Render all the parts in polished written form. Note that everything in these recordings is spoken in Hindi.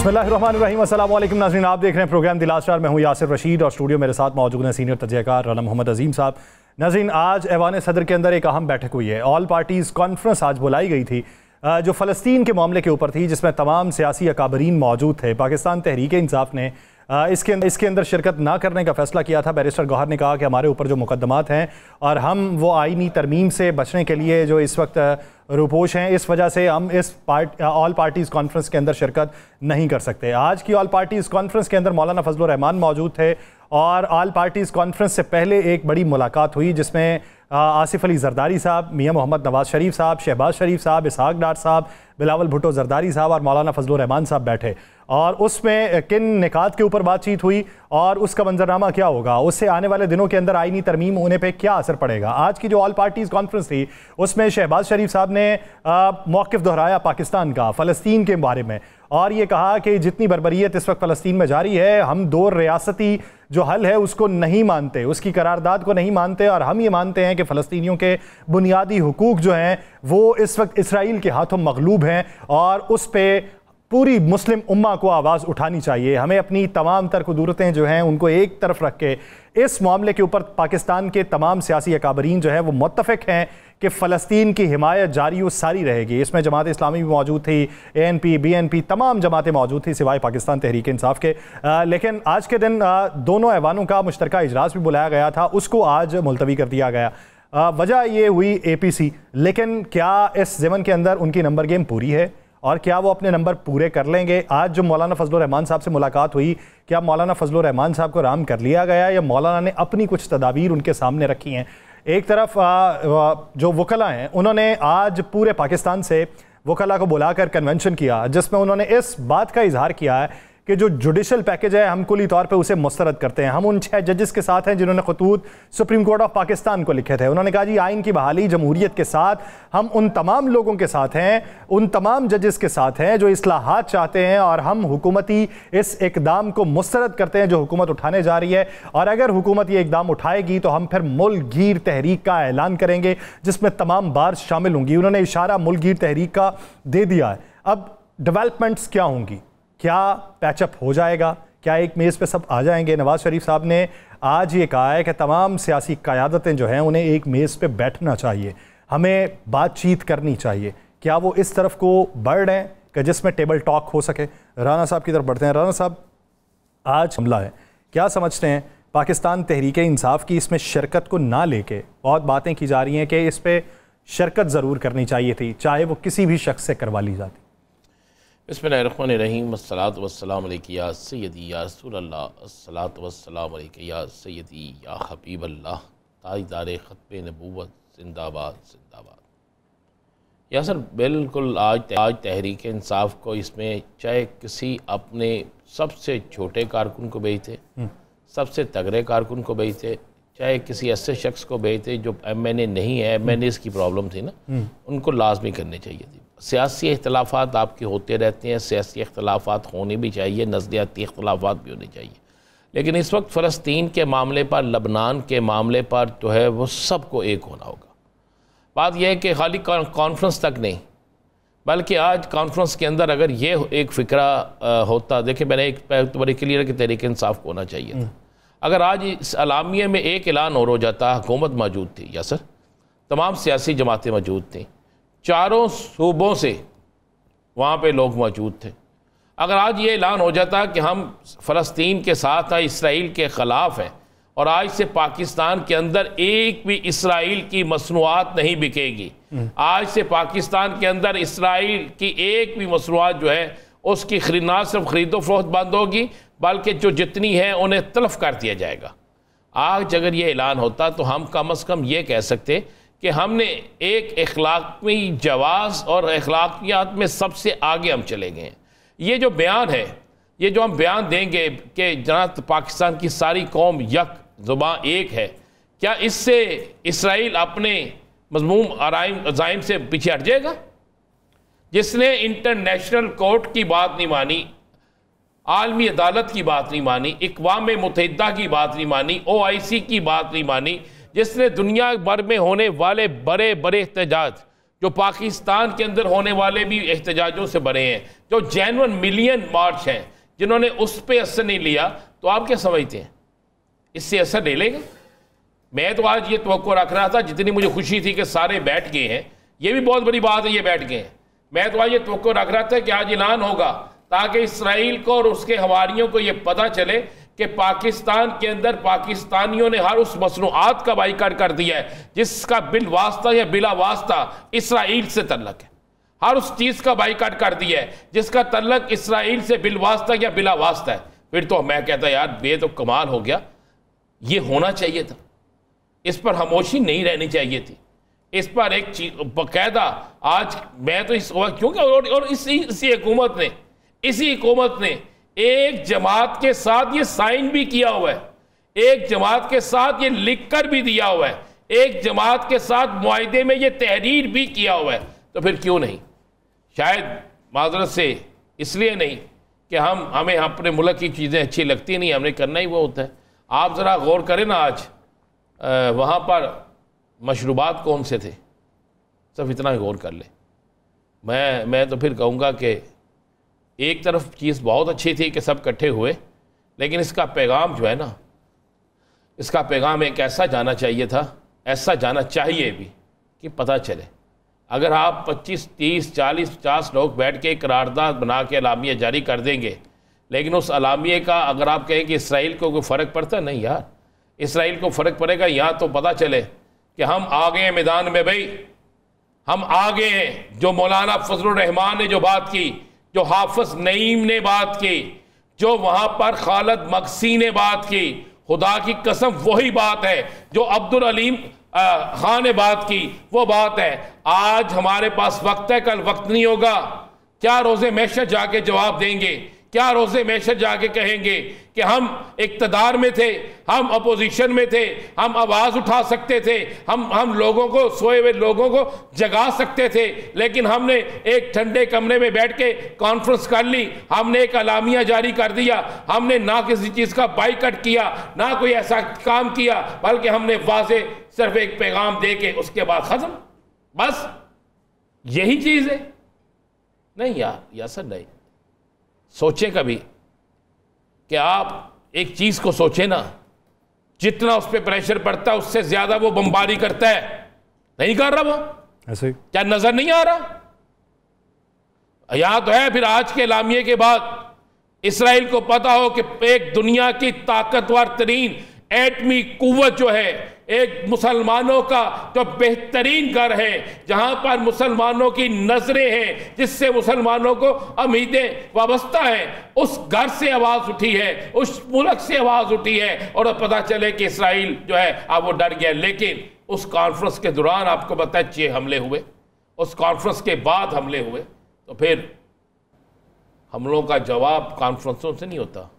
बिस्मिल्लाहिर्रहमानिर्रहीम। अस्सलाम वालेकुम नाज़रीन, आप देख रहे हैं प्रोग्राम द लास्ट आवर। मैं हूं यासिर रशीद और स्टूडियो मेरे साथ मौजूद हैं सीनियर तजज़ियाकार राना मोहम्मद अजीम साहब। नाज़रीन, आज ऐवान सदर के अंदर एक अहम बैठक हुई है। ऑल पार्टीज़ कॉन्फ्रेंस आज बुलाई गई थी जो फ़लस्तीन के मामले के ऊपर थी, जिसमें तमाम सियासी अकाबरीन मौजूद थे। पाकिस्तान तहरीक इंसाफ ने इसके अंदर शिरकत ना करने का फ़ैसला किया था। बैरिस्टर गौहर ने कहा कि हमारे ऊपर जो मुकदमात हैं और हम वो आइनी तरमीम से बचने के लिए जो इस वक्त रुपोश हैं, इस वजह से हम इस ऑल पार्टीज़ कॉन्फ्रेंस के अंदर शिरकत नहीं कर सकते। आज की ऑल पार्टीज़ कॉन्फ्रेंस के अंदर मौलाना फजलुर रहमान मौजूद थे और ऑल पार्टीज़ कॉन्फ्रेंस से पहले एक बड़ी मुलाकात हुई जिसमें आसिफ अली जरदारी साहब, मियाँ मोहम्मद नवाज़ शरीफ साहब, शहबाज शरीफ साहब, इसहाक डार साहब, बिलावल भुट्टो जरदारी साहब और मौलाना फजलुर रहमान साहब बैठे और उसमें किन निकात के ऊपर बातचीत हुई और उसका मंजरनामा क्या होगा, उससे आने वाले दिनों के अंदर आइनी तरमीम होने पे क्या असर पड़ेगा। आज की जो ऑल पार्टीज़ कॉन्फ्रेंस थी उसमें शहबाज शरीफ साहब ने मौक़िफ़ दोहराया पाकिस्तान का फ़लस्तीन के बारे में और ये कहा कि जितनी बर्बरियत इस वक्त फ़लस्तीन में जारी है, हम दो रियासती जो हल है उसको नहीं मानते, उसकी करारदाद को नहीं मानते और हम ये मानते हैं कि फ़लस्तीनियों के बुनियादी हुकूक जो हैं वो इस वक्त इसराइल के हाथों मगलूब हैं और उस पर पूरी मुस्लिम उम्मा को आवाज़ उठानी चाहिए। हमें अपनी तमाम तर कुदरतें जो हैं उनको एक तरफ रख के इस मामले के ऊपर पाकिस्तान के तमाम सियासी अकाबरीन जो हैं वो मुत्तफ़िक़ हैं कि फ़लस्तीन की हिमायत जारी व सारी रहेगी। इसमें जमात इस्लामी भी मौजूद थी, ANP, BNP, तमाम जमातें मौजूद थी सिवाय पाकिस्तान तहरीक इंसाफ के। लेकिन आज के दिन दोनों ऐवानों का मुश्तरका इजलास भी बुलाया गया था, उसको आज मुलतवी कर दिया गया। वजह ये हुई APC, लेकिन क्या इस ज़मन के अंदर उनकी नंबर गेम पूरी है और क्या वो अपने नंबर पूरे कर लेंगे। आज जो मौलाना फजलुर रहमान साहब से मुलाकात हुई, क्या मौलाना फजलुर रहमान साहब को राम कर लिया गया या मौलाना ने अपनी कुछ तदाबीर उनके सामने रखी हैं। एक तरफ जो वकला हैं उन्होंने आज पूरे पाकिस्तान से वकला को बुलाकर कन्वेंशन किया जिसमें उन्होंने इस बात का इजहार किया है कि जो जुडिशल पैकेज है हम कुली तौर पे उसे मुस्तरद करते हैं। हम उन 6 जजेस के साथ हैं जिन्होंने खतूत सुप्रीम कोर्ट ऑफ पाकिस्तान को लिखे थे। उन्होंने कहा जी आइन की बहाली जमहूरियत के साथ हम उन तमाम लोगों के साथ हैं, उन तमाम जजेस के साथ हैं जो इस्लाहात चाहते हैं और हम हुकूमती इस इकदाम को मुस्तरद करते हैं जो हुकूमत उठाने जा रही है और अगर हुकूमत ये इकदाम उठाएगी तो हम फिर मुल्कगीर तहरीक का ऐलान करेंगे जिसमें तमाम बार शामिल होंगी। उन्होंने इशारा मुल्कगीर तहरीक का दे दिया है। अब डेवलपमेंट्स क्या होंगी, क्या पैचअप हो जाएगा, क्या एक मेज़ पे सब आ जाएंगे। नवाज़ शरीफ साहब ने आज ये कहा है कि तमाम सियासी क़यादतें जो हैं उन्हें एक मेज़ पे बैठना चाहिए, हमें बातचीत करनी चाहिए। क्या वो इस तरफ को बढ़ रहे हैं कि जिसमें टेबल टॉक हो सके। राना साहब की तरफ बढ़ते हैं। राना साहब, आज हमला है, क्या समझते हैं पाकिस्तान तहरीक इंसाफ की इसमें शिरकत को ना लेके बहुत बातें की जा रही हैं कि इस पर शिरकत ज़रूर करनी चाहिए थी, चाहे वो किसी भी शख्स से करवा ली जाती। बिस्मिल्लाहिर्रहमानिर्रहीम, अस्सलातु वस्सलामु अलैका या सय्यदी या रसूलल्लाह, अस्सलातु वस्सलामु अलैका या सय्यदी या हबीबल्लाह, ताजदार ख़त्म नबूवत, जिंदाबाद जिंदाबाद। या सर बिल्कुल आज तहरीक इंसाफ को इसमें चाहे किसी अपने सबसे छोटे कारकुन को भेजते, सबसे तगड़े कारकुन को भेजते, चाहे किसी ऐसे शख्स को भेजते जो MNA नहीं है, MNA की प्रॉब्लम थी ना, उनको लाजमी करनी चाहिए थी। सियासी इख्तलाफात आपके होते रहते हैं, सियासी इख्तलाफात होने भी चाहिए, नज़रियाती इख्तलाफात भी होने चाहिए, लेकिन इस वक्त फ़लस्तीन के मामले पर, लबनान के मामले पर जो है वो सबको एक होना होगा। बात यह है कि खाली कॉन्फ्रेंस तक नहीं, बल्कि आज कॉन्फ्रेंस के अंदर अगर ये एक फ़िक्रा होता, देखिए मैंने एक तो बड़ी क्लियर कि तहरीक इंसाफ को होना चाहिए था। अगर आज इस अलामिया में एक ऐलान और हो जाता, हुकूमत मौजूद थी या सर तमाम सियासी जमातें मौजूद थीं, चारों सूबों से वहाँ पे लोग मौजूद थे, अगर आज ये ऐलान हो जाता कि हम फ़लस्तीन के साथ हैं, इसराइल के ख़िलाफ़ हैं और आज से पाकिस्तान के अंदर एक भी इसराइल की मसनूआत नहीं बिकेगी, आज से पाकिस्तान के अंदर इसराइल की एक भी मसनूआत जो है उसकी ना सिर्फ ख़रीदो फरोख्त बंद होगी बल्कि जो जितनी है उन्हें तलफ़ कर दिया जाएगा। आज अगर ये ऐलान होता तो हम कम अज़ कम ये कह सकते कि हमने एक अखलाकी जवाज़ और अखलाकियात में सबसे आगे हम चले गए हैं। ये जो बयान है, ये जो हम बयान देंगे कि जनाब पाकिस्तान की सारी कौम यक ज़ुबान एक है, क्या इससे इसराइल अपने मज़मूम अज़ाइम से पीछे हट जाएगा? जिसने इंटरनेशनल कोर्ट की बात नहीं मानी, आलमी अदालत की बात नहीं मानी, इक़वाम मुत्तहिदा की बात नहीं मानी, OIC की बात नहीं मानी, जिसने दुनिया भर में होने वाले बड़े बड़े एहतजाज जो पाकिस्तान के अंदर होने वाले भी एहतजाजों से बने हैं, जो जेन्युइन मिलियन मार्च हैं, जिन्होंने उस पर असर नहीं लिया, तो आप क्या समझते हैं इससे असर ले लेगा? मैं तो आज ये तवक्को रख रहा था, जितनी मुझे खुशी थी कि सारे बैठ गए हैं, ये भी बहुत बड़ी बात है ये बैठ गए हैं। मैं तो आज ये तवक्को रख रहा था कि आज ऐलान होगा ताकि इसराइल को और उसके हवारियों को ये पता चले कि पाकिस्तान के अंदर पाकिस्तानियों ने हर उस मसनूआत का बाइकाट कर दिया है जिसका बिल वास्ता या बिला वास्ता इसराइल से तल्लक है। हर उस चीज़ का बाइकाट कर दिया है जिसका तल्लक इसराइल से बिल वास्ता या बिला वास्ता है। फिर तो मैं कहता यार ये तो कमाल हो गया, ये होना चाहिए था, इस पर खामोशी नहीं रहनी चाहिए थी, इस पर एक चीज बाकायदा आज मैं तो इस क्योंकि और इसी हुकूमत ने एक जमात के साथ ये साइन भी किया हुआ है, एक जमात के साथ ये लिख कर भी दिया हुआ है, एक जमात के साथ मुआहदे में ये तहरीर भी किया हुआ है। तो फिर क्यों नहीं? शायद माजरत से इसलिए नहीं कि हमें अपने मुल्क की चीज़ें अच्छी लगती नहीं, हमने करना ही वो होता है। आप ज़रा गौर करें ना, आज वहाँ पर मशरूबात कौन से थे, सब इतना गौर कर ले। मैं तो फिर कहूँगा कि एक तरफ चीज़ बहुत अच्छी थी कि सब इकट्ठे हुए, लेकिन इसका पैगाम जो है ना, इसका पैगाम एक ऐसा जाना चाहिए था, ऐसा जाना चाहिए भी कि पता चले। अगर आप 25, 30, 40, 50 लोग बैठ के करारदाद बना के अलामिया जारी कर देंगे, लेकिन उस अलामिया का अगर आप कहें कि इसराइल को कोई फ़र्क पड़ता, नहीं यार, इसराइल को फ़र्क पड़ेगा यहाँ तो पता चले कि हम आ गए हैं मैदान में, भाई हम आ गए हैं। जो मौलाना फजलुर रहमान ने जो बात की, जो हाफिज नईम ने बात की, जो वहाँ पर खालिद मक्सी ने बात की, खुदा की कसम वही बात है। जो अब्दुल अलीम खान ने बात की वो बात है। आज हमारे पास वक्त है, कल वक्त नहीं होगा। क्या रोज़े महशर जाके जवाब देंगे? क्या रोज़े महशर जाके कहेंगे कि हम इक़्तिदार में थे, हम अपोजिशन में थे, हम आवाज़ उठा सकते थे, हम लोगों को, सोए हुए लोगों को जगा सकते थे, लेकिन हमने एक ठंडे कमरे में बैठ के कॉन्फ्रेंस कर ली, हमने एक अलामिया जारी कर दिया, हमने ना किसी चीज़ का बाइकआउट किया, ना कोई ऐसा काम किया, बल्कि हमने वाज़े सिर्फ एक पैगाम दे के उसके बाद ख़त्म। बस यही चीज़ है। नहीं यार सर नहीं, सोचें कभी कि आप एक चीज को सोचें ना, जितना उस पर प्रेशर पड़ता है उससे ज्यादा वो बमबारी करता है। नहीं कर रहा वो ऐसे, क्या नजर नहीं आ रहा? यहां तो है। फिर आज के एलामिये के बाद इसराइल को पता हो कि एक दुनिया की ताकतवर तरीन एटमी कुव्वत जो है, एक मुसलमानों का जो बेहतरीन घर है, जहां पर मुसलमानों की नजरें हैं, जिससे मुसलमानों को उम्मीदें वाबस्ता हैं, उस घर से आवाज उठी है, उस मुल्क से आवाज उठी है, और पता चले कि इसराइल जो है अब वो डर गया। लेकिन उस कॉन्फ्रेंस के दौरान आपको पता है 6 हमले हुए, उस कॉन्फ्रेंस के बाद हमले हुए। तो फिर हमलों का जवाब कॉन्फ्रेंसों से नहीं होता,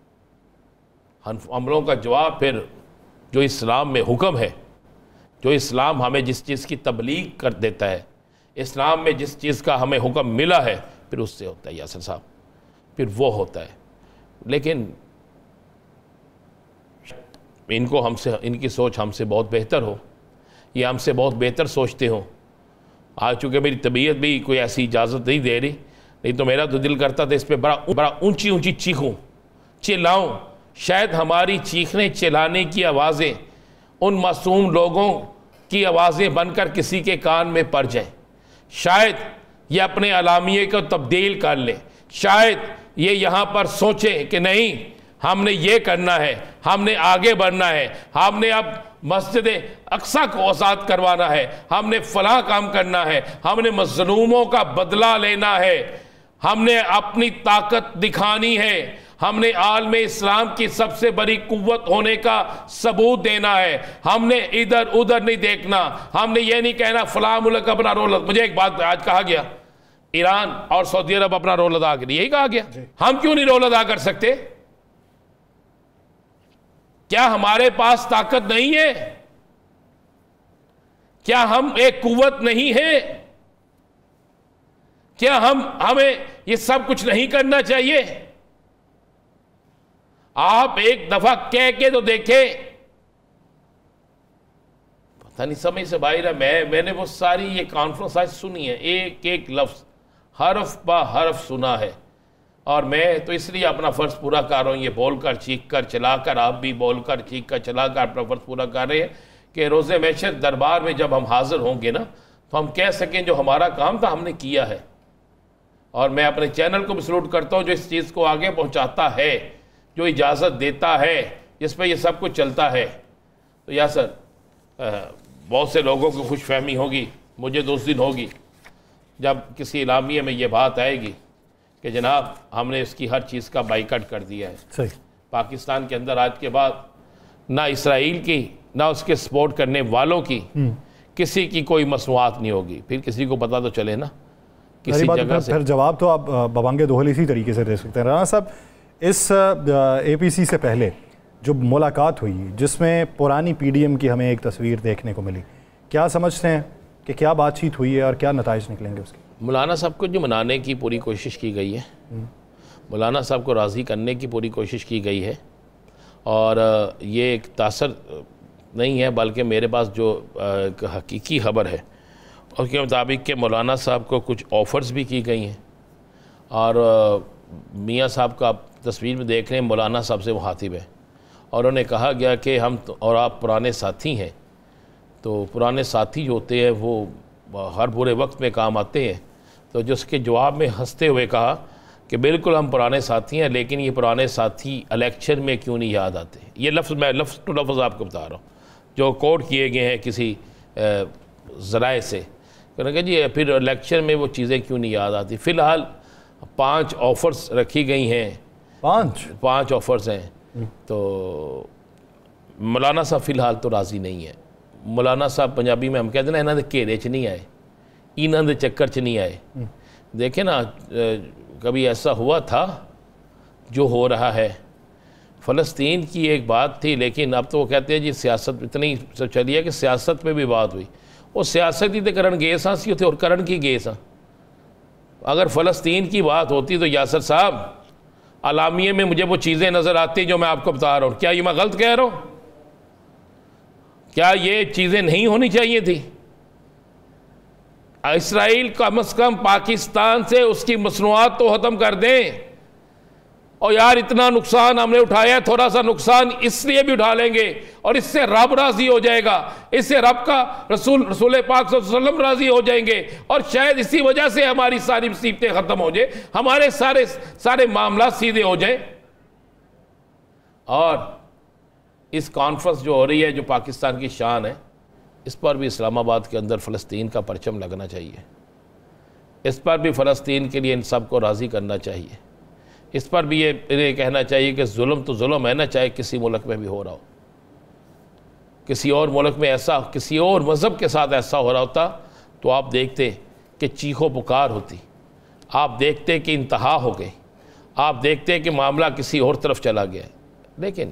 हमलों का जवाब फिर जो इस्लाम में हुक्म है, जो इस्लाम हमें जिस चीज़ की तबलीग कर देता है, इस्लाम में जिस चीज़ का हमें हुक्म मिला है, फिर उससे होता है यासर साहब, फिर वो होता है। लेकिन इनको हमसे, इनकी सोच हमसे बहुत बेहतर हो, ये हमसे बहुत बेहतर सोचते हो। आज चूँकि मेरी तबीयत भी कोई ऐसी इजाज़त नहीं दे रही, नहीं तो मेरा तो दिल करता था इस पर बड़ा ऊंची ऊंची चीखूं, चिल्लाऊं। शायद हमारी चीखने चिल्लाने की आवाज़ें उन मासूम लोगों की आवाज़ें बनकर किसी के कान में पड़ जाएं। शायद ये अपने अलामिये को तब्दील कर ले, शायद ये यहाँ पर सोचें कि नहीं, हमने ये करना है, हमने आगे बढ़ना है, हमने अब मस्जिद अक्सा को आज़ाद करवाना है, हमने फलां काम करना है, हमने मज़लूमों का बदला लेना है, हमने अपनी ताकत दिखानी है, हमने आलम इस्लाम की सबसे बड़ी कुव्वत होने का सबूत देना है, हमने इधर उधर नहीं देखना, हमने ये नहीं कहना फलां मुल्क अपना रोल। मुझे एक बात आज कहा गया, ईरान और सऊदी अरब अपना रोल अदा करें, यही कहा गया। हम क्यों नहीं रोल अदा कर सकते? क्या हमारे पास ताकत नहीं है? क्या हम एक कुव्वत नहीं है? क्या हमें ये सब कुछ नहीं करना चाहिए? आप एक दफा कह के तो देखे, थानी समझ से बाहर है। मैंने वो सारी ये कॉन्फ्रेंस आज सुनी है, एक एक लफ्ज़ हरफ बा हरफ सुना है, और मैं तो इसलिए अपना फ़र्ज़ पूरा कर रहा हूँ, ये बोल कर चीख कर चला कर, आप भी बोल कर चीख कर चला कर अपना फ़र्ज़ पूरा कर रहे हैं कि रोज़े महशर दरबार में जब हम हाज़िर होंगे ना, तो हम कह सकें जो हमारा काम था हमने किया है। और मैं अपने चैनल को भी सलूट करता हूँ जो इस चीज़ को आगे पहुँचाता है, जो इजाज़त देता है, जिस पर यह सब कुछ चलता है। तो यासर, बहुत से लोगों को खुशफहमी होगी, मुझे तो उस दिन होगी जब किसी इलामिया में ये बात आएगी कि जनाब हमने इसकी हर चीज़ का बाइकआउट कर दिया है। सही। पाकिस्तान के अंदर आज के बाद ना इसराइल की ना उसके सपोर्ट करने वालों की किसी की कोई मसनूआत नहीं होगी। फिर किसी को पता तो चले ना किसी जगह से। फिर जवाब तो आप बवांगे दोहल इसी तरीके से दे सकते हैं। राना साहब, इस APC से पहले जो मुलाकात हुई जिसमें पुरानी PDM की हमें एक तस्वीर देखने को मिली, क्या समझते हैं कि क्या बातचीत हुई है और क्या नताइज निकलेंगे उसके? मौलाना साहब को जो मनाने की पूरी कोशिश की गई है, मौलाना साहब को राज़ी करने की पूरी कोशिश की गई है, और ये एक तासर नहीं है बल्कि मेरे पास जो हकीकी खबर है उसके मुताबिक कि मौलाना साहब को कुछ ऑफ़र्स भी की गई हैं, और मियाँ साहब का आप तस्वीर में देख रहे हैं, मौलाना साहब से मुखातिब है और उन्हें कहा गया कि हम और आप पुराने साथी हैं, तो पुराने साथी जो होते हैं वो हर बुरे वक्त में काम आते हैं। तो जो उसके जवाब में हंसते हुए कहा कि बिल्कुल हम पुराने साथी हैं, लेकिन ये पुराने साथी इलेक्शन में क्यों नहीं याद आते। ये लफ्ज़ मैं लफ्ज़ टू लफ्ज़ आपको बता रहा हूँ जो कोट किए गए हैं किसी ज़राए से। कहेंगे जी फिर इलेक्शन में वो चीज़ें क्यों नहीं याद आती। फ़िलहाल 5 ऑफ़र्स रखी गई हैं, 5 ऑफ़र्स हैं। तो मौलाना साहब फ़िलहाल तो राज़ी नहीं है। मौलाना साहब पंजाबी में हम कहते हैं इन्होंने घेरे च नहीं आए, इन्होंने चक्कर च नहीं आए। देखें ना, कभी ऐसा हुआ था जो हो रहा है। फ़लस्तीन की एक बात थी, लेकिन अब तो वो कहते हैं जी सियासत इतनी चली है कि सियासत पे भी बात हुई। वो सियासत ही तो करण गए सा सी और करण की गए सा। अगर फ़लस्तीन की बात होती तो यासर साहब अलामिये में मुझे वो चीज़ें नज़र आती जो मैं आपको बता रहा हूँ। क्या ये मैं गलत कह रहा हूँ? क्या ये चीज़ें नहीं होनी चाहिए थी? इसराइल कम से कम पाकिस्तान से उसकी मसनूआत तो ख़त्म कर दें। और यार इतना नुकसान हमने उठाया, थोड़ा सा नुकसान इसलिए भी उठा लेंगे और इससे रब राज़ी हो जाएगा, इससे रब का रसूल पाक सल्लल्लाहु अलैहि वसल्लम राज़ी हो जाएंगे, और शायद इसी वजह से हमारी सारी मुसीबतें ख़त्म हो जाए, हमारे सारे मामला सीधे हो जाए। और इस कॉन्फ्रेंस जो हो रही है, जो पाकिस्तान की शान है, इस पर भी इस्लामाबाद के अंदर फ़लस्तीन का परचम लगना चाहिए। इस पर भी फ़लस्तीन के लिए इन सब को राज़ी करना चाहिए। इस पर भी ये कहना चाहिए कि जुल्म तो जुल्म है ना, चाहे किसी मुल्क में भी हो रहा हो। किसी और मुल्क में ऐसा, किसी और मज़हब के साथ ऐसा हो रहा होता तो आप देखते कि चीखो पुकार होती, आप देखते कि इंतहा हो गई, आप देखते कि मामला किसी और तरफ चला गया। लेकिन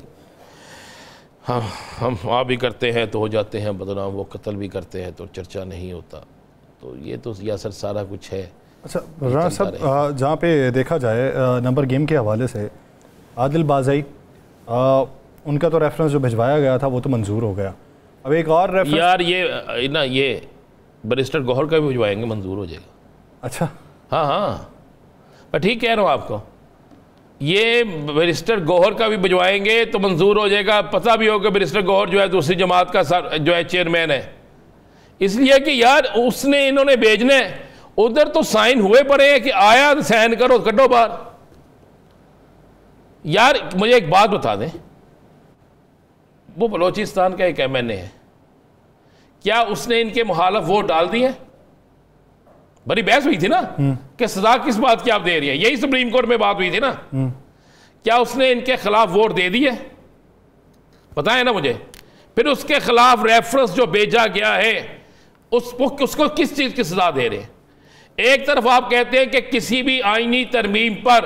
हम आ भी करते हैं तो हो जाते हैं बदनाम, वो कत्ल भी करते हैं तो चर्चा नहीं होता। तो ये तो यासर सारा कुछ है। अच्छा राना साहब, जहाँ पे देखा जाए नंबर गेम के हवाले से आदिल बाज़ई, उनका तो रेफरेंस जो भिजवाया गया था वो तो मंजूर हो गया। अब एक और रेफरेंस यार ये बैरिस्टर गौहर का भी भिजवाएंगे, मंजूर हो जाएगा। अच्छा, हाँ, मैं ठीक कह रहा हूँ आपको। ये बैरिस्टर गौहर का भी भिजवाएंगे तो मंजूर हो जाएगा। पता भी होगा बैरिस्टर गौहर जो है दूसरी जमात का जो है चेयरमैन है, इसलिए कि यार उसने इन्होंने भेजना है। उधर तो साइन हुए पड़े हैं कि आया साइन करो कड्डो बाहर। यार मुझे एक बात बता दें, वो बलोचिस्तान का एक MNA है, क्या उसने इनके मुखालिफ वोट डाल दिए? बड़ी बहस हुई थी ना कि सजा किस बात की आप दे रही है, यही सुप्रीम कोर्ट में बात हुई थी ना। क्या उसने इनके खिलाफ वोट दे दिए? पता है ना मुझे। फिर उसके खिलाफ रेफरेंस जो भेजा गया है उसको किस चीज की सजा दे रहे हैं? एक तरफ आप कहते हैं कि किसी भी आईनी तरमीम पर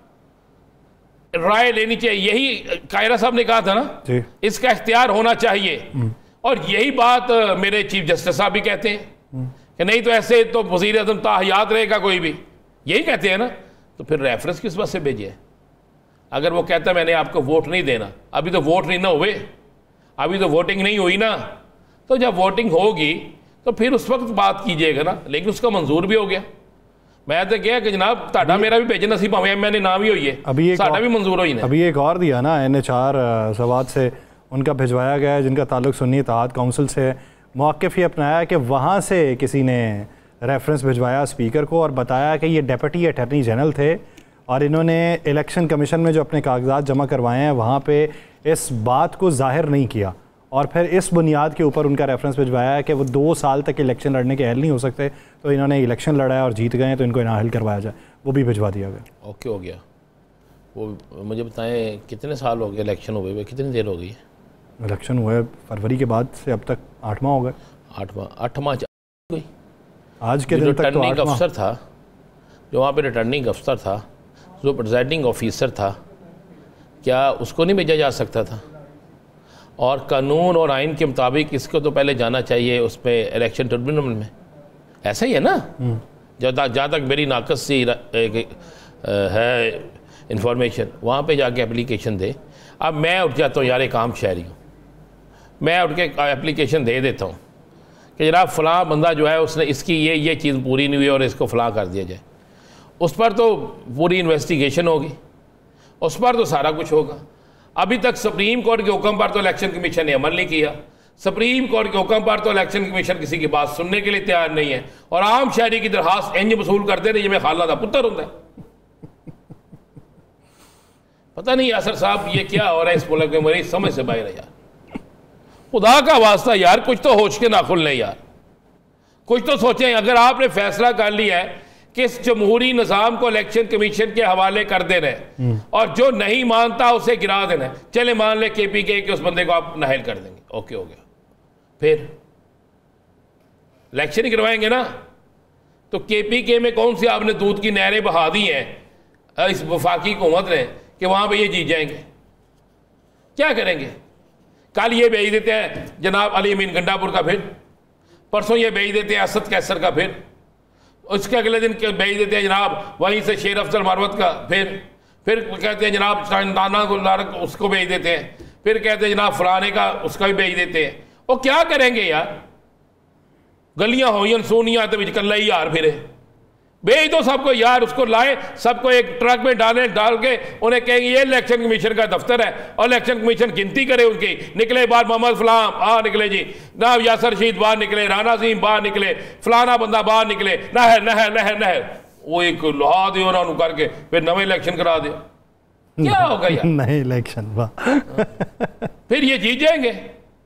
राय लेनी चाहिए, यही कायरा साहब ने कहा था ना, इसका इख्तियार होना चाहिए। और यही बात मेरे चीफ जस्टिस साहब भी कहते हैं कि नहीं तो ऐसे तो वज़ीर आज़म ताहयात रहेगा कोई भी, यही कहते हैं ना। तो फिर रेफरेंस किस बात से भेजिए? अगर वो कहता मैंने आपको वोट नहीं देना, अभी तो वोट नहीं ना हुए, अभी तो वोटिंग नहीं हुई ना, तो जब वोटिंग होगी तो फिर उस वक्त बात कीजिएगा ना, लेकिन उसका मंजूर भी हो गया। मैं तो क्या कि जनाब ताड़ा मेरा भी भेजना सी भावें मैंने नाम ही होई है, अभी साडा भी मंजूर होई ना। अभी एक और दिया ना NH4 सवाद से उनका भिजवाया गया है, जिनका ताल्लुक सुन्नी इत्तेहाद काउंसिल से। मौक़िफ़ ये अपनाया कि वहाँ से किसी ने रेफरेंस भिजवाया स्पीकर को और बताया कि ये डेप्यूटी अटॉर्नी जनरल थे और इन्होंने इलेक्शन कमीशन में जो अपने कागजात जमा करवाए हैं वहाँ पे इस बात को जाहिर नहीं किया, और फिर इस बुनियाद के ऊपर उनका रेफरेंस भिजवाया कि वो 2 साल तक इलेक्शन लड़ने के अहल नहीं हो सकते, तो इन्होंने इलेक्शन लड़ाया और जीत गए, तो इनको इनाहल करवाया जाए। वो भी भिजवा दिया गया। ओके हो गया। वो मुझे बताएं कितने साल हो गए इलेक्शन हुए हुए, कितनी देर हो गई है? इलेक्शन हुए फरवरी के बाद से अब तक 8 माह हो गए। 8 माह गई। आज के दिन तक तो रिटर्निंग अफसर था, जो वहाँ पे रिटर्निंग अफसर था, जो प्रिजाइडिंग ऑफिसर था, क्या उसको नहीं भेजा जा सकता था? और कानून और आइन के मुताबिक इसको तो पहले जाना चाहिए उस पर इलेक्शन ट्रिब्यूनल में। ऐसा ही है ना? जहाँ तक मेरी नाकस सी है इंफॉर्मेशन, वहाँ पे जाके एप्लीकेशन दे। अब मैं उठ जाता हूँ यार, एक आम शहरी हूँ, मैं उठ के एप्लीकेशन दे देता हूँ कि जनाब फ़लाँ बंदा जो है उसने इसकी ये चीज़ पूरी नहीं हुई और इसको फ़लाँ कर दिया जाए। उस पर तो पूरी इन्वेस्टिगेशन होगी, उस पर तो सारा कुछ होगा। अभी तक सुप्रीम कोर्ट के हुक्म पर तो इलेक्शन कमीशन ने अमल नहीं किया। सुप्रीम कोर्ट के हुक्म पर तो इलेक्शन कमीशन किसी की बात सुनने के लिए तैयार नहीं है, और आम शहरी की दरखास्त इंज वसूल करते रहे जिसमें खाला का पुत्र होता है। पता नहीं यासर साहब ये क्या हो रहा है इस मुल्क में, मेरी समझ से बाहर है यार। खुदा का वास्ता यार कुछ तो होश के नाखुल नहीं यार, कुछ तो सोचें। अगर आपने फैसला कर लिया है कि इस जमहूरी निज़ाम को इलेक्शन कमीशन के हवाले कर देना है और जो नहीं मानता उसे गिरा देना है, चले मान ले KPK के उस बंदे को आप नाहिल कर देंगे, ओके हो गया, फिर इलेक्शन ही करवाएंगे ना। तो KPK में कौन सी आपने दूध की नहरें बहा दी हैं इस वफाकी हुकूमत ने कि वहां पे ये जीत जाएंगे? क्या करेंगे? कल ये भेज देते हैं जनाब अली अमीन गंडापुर का, फिर परसों ये भेज देते हैं असद कैसर का, फिर उसके अगले दिन भेज देते हैं जनाब वहीं से शेर अफजल मारवत का, फिर कहते हैं जनाब नाना गुलनारक उसको भेज देते हैं, फिर कहते हैं जनाब फलाने का उसका भी भेज देते हैं। वो क्या करेंगे यार? गलियां होइयन सोनिया तो कल्ला ही यार फिरे भेज दो सबको यार, उसको लाए सबको एक ट्रक में डाल के उन्हें कहेंगे ये इलेक्शन कमीशन का दफ्तर है, और इलेक्शन कमीशन गिनती करे उनकी। निकले बाहर मोहम्मद फलाम निकले जी, ना यासर रशीद बाहर निकले, राना अजीम बाहर निकले, फलाना बंदा बाहर निकले, नहर नहर नहर नहर, वो एक लहा दो उन्होंने करके फिर नवे इलेक्शन करा दे। क्या होगा यार? नहीं इलेक्शन फिर ये जीत जाएंगे।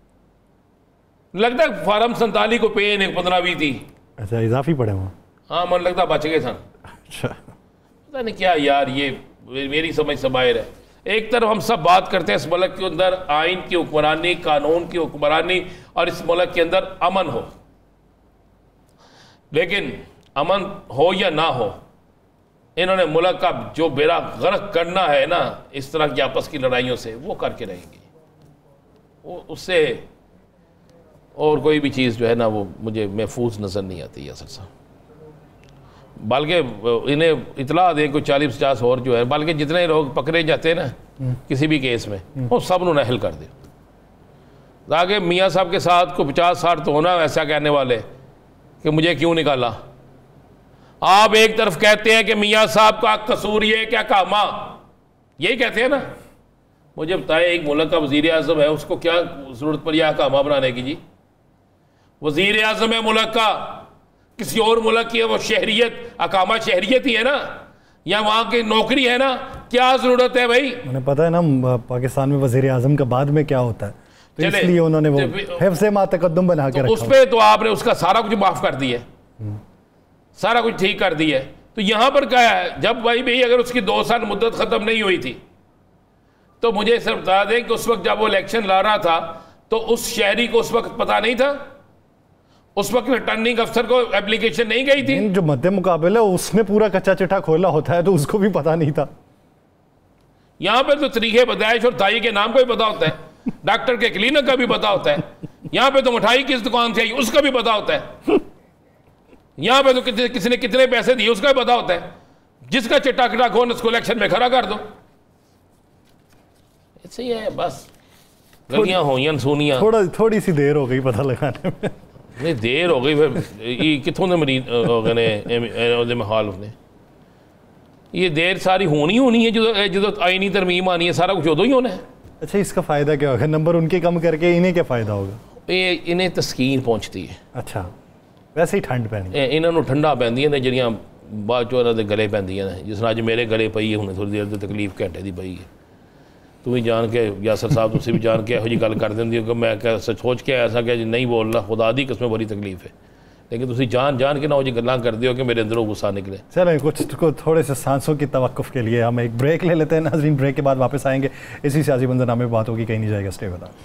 लगता है फार्म 47 को पे 15-20 थी। अच्छा इजाफी पड़े वहाँ? हाँ मन लगता बच गए सन। अच्छा पता नहीं क्या यार, ये मेरी समझ से बाहर है। एक तरफ हम सब बात करते हैं इस मुल्क के अंदर आइन की हुक्मरानी, कानून की हुक्मरानी, और इस मुल्क के अंदर अमन हो, लेकिन अमन हो या ना हो, इन्होंने मुल्क का जो बेड़ा गर्क करना है ना इस तरह की आपस की लड़ाइयों से, वो करके रहेंगे। वो उससे और कोई भी चीज़ जो है ना वो मुझे महफूज नज़र नहीं आती यासर साहब। बल्कि इन्हें इतला दें कोई 40-50 और जो है, बल्कि जितने लोग पकड़े जाते हैं ना किसी भी केस में, वो सब नु नहल कर दे, ताकि मियाँ साहब के साथ को 50-60 तो होना ऐसा कहने वाले कि मुझे क्यों निकाला। आप एक तरफ कहते हैं कि मियाँ साहब का कसूर ये क्या कामा, यही कहते हैं ना। मुझे बताएं एक मुल्क का वज़ीर आज़म है, उसको क्या ज़रूरत पड़ी कामा बनाने की? जी वज़ीर आज़म है मुल्क का, किसी और मुल्क की है वो शहरियत, अकामा शहरियत ही है ना, या वहाँ की नौकरी है ना, क्या ज़रूरत है भाई? उन्हें पता है ना पाकिस्तान में वज़ीर आज़म का बाद में क्या होता है, तो इसलिए उन्होंने वो हिफ्ज़े मा तक़द्दुम बना के रखा। उस पर तो आपने उसका सारा कुछ माफ़ कर दिया, सारा कुछ ठीक कर दिया। तो यहाँ पर क्या है, जब भाई अगर उसकी 2 साल मुद्दत ख़त्म नहीं हुई थी, तो मुझे सिर्फ बता दें कि उस वक्त जब वो इलेक्शन ला रहा था तो उस शहरी को उस वक्त पता नहीं था, उस वक्त रिटर्निंग अफसर को एप्लीकेशन नहीं गई थी। जो मध्य मुकाबला उसने पूरा कच्चा चिट्ठा खोला होता है तो उसको भी पता नहीं था। यहाँ पर तो तरीके पैदाइश और दाई के नाम को भी पता होता है, डॉक्टर के क्लिनिक का भी पता होता है, यहाँ पे तो मिठाई किस दुकान से आई उसका भी पता होता है, यहाँ पे तो किसी ने कितने पैसे दिए उसका भी पता होता है। जिसका चिट्ठा खोल उसको इलेक्शन में खड़ा कर दो, ऐसे ही है बस। गलियां होइयां सोनियां, थोड़ी सी देर हो गई पता लगाने में। नहीं देर हो गई फिर कितों दे मरीज हो गए ने मुखालफ ने। ये देर सारी होनी है जो आईनी तरमीम आनी है, सारा कुछ उदों ही होना है। अच्छा, इसका फ़ायदा क्या होगा? नंबर उनके कम करके इन्हें क्या फ़ायदा होगा? ये इन्हें तस्कीन पहुँचती है। अच्छा, वैसे ही ठंड पैनी, इन्होंने ठंडा पैंदियां ने ਜਿਹੜੀਆਂ बाद चो इन्होंने गले पैंदियां ने। जिस तरह अज मेरे गले पई है, हुणे थोड़ी देर की तकलीफ घंटे की पई है। तू भी जान के यासर साहब, तुम भी जान के यहो जी गल कर देंदी हो कि मैं सोच के आया था कि नहीं बोलना, खुदा दी कसम बड़ी तकलीफ है, लेकिन तुम जान के ना वो जी गल्लां करते हो कि मेरे अंदरों गुस्सा निकले। चलें, कुछ थोड़े से सांसों की तवक्कुफ के लिए हम एक ब्रेक ले लेते हैं नाज़रीन। ब्रेक के बाद वापस आएंगे, इसी सियासी मंजरनामे में बात होगी, कहीं नहीं जाएगा। Stay with us.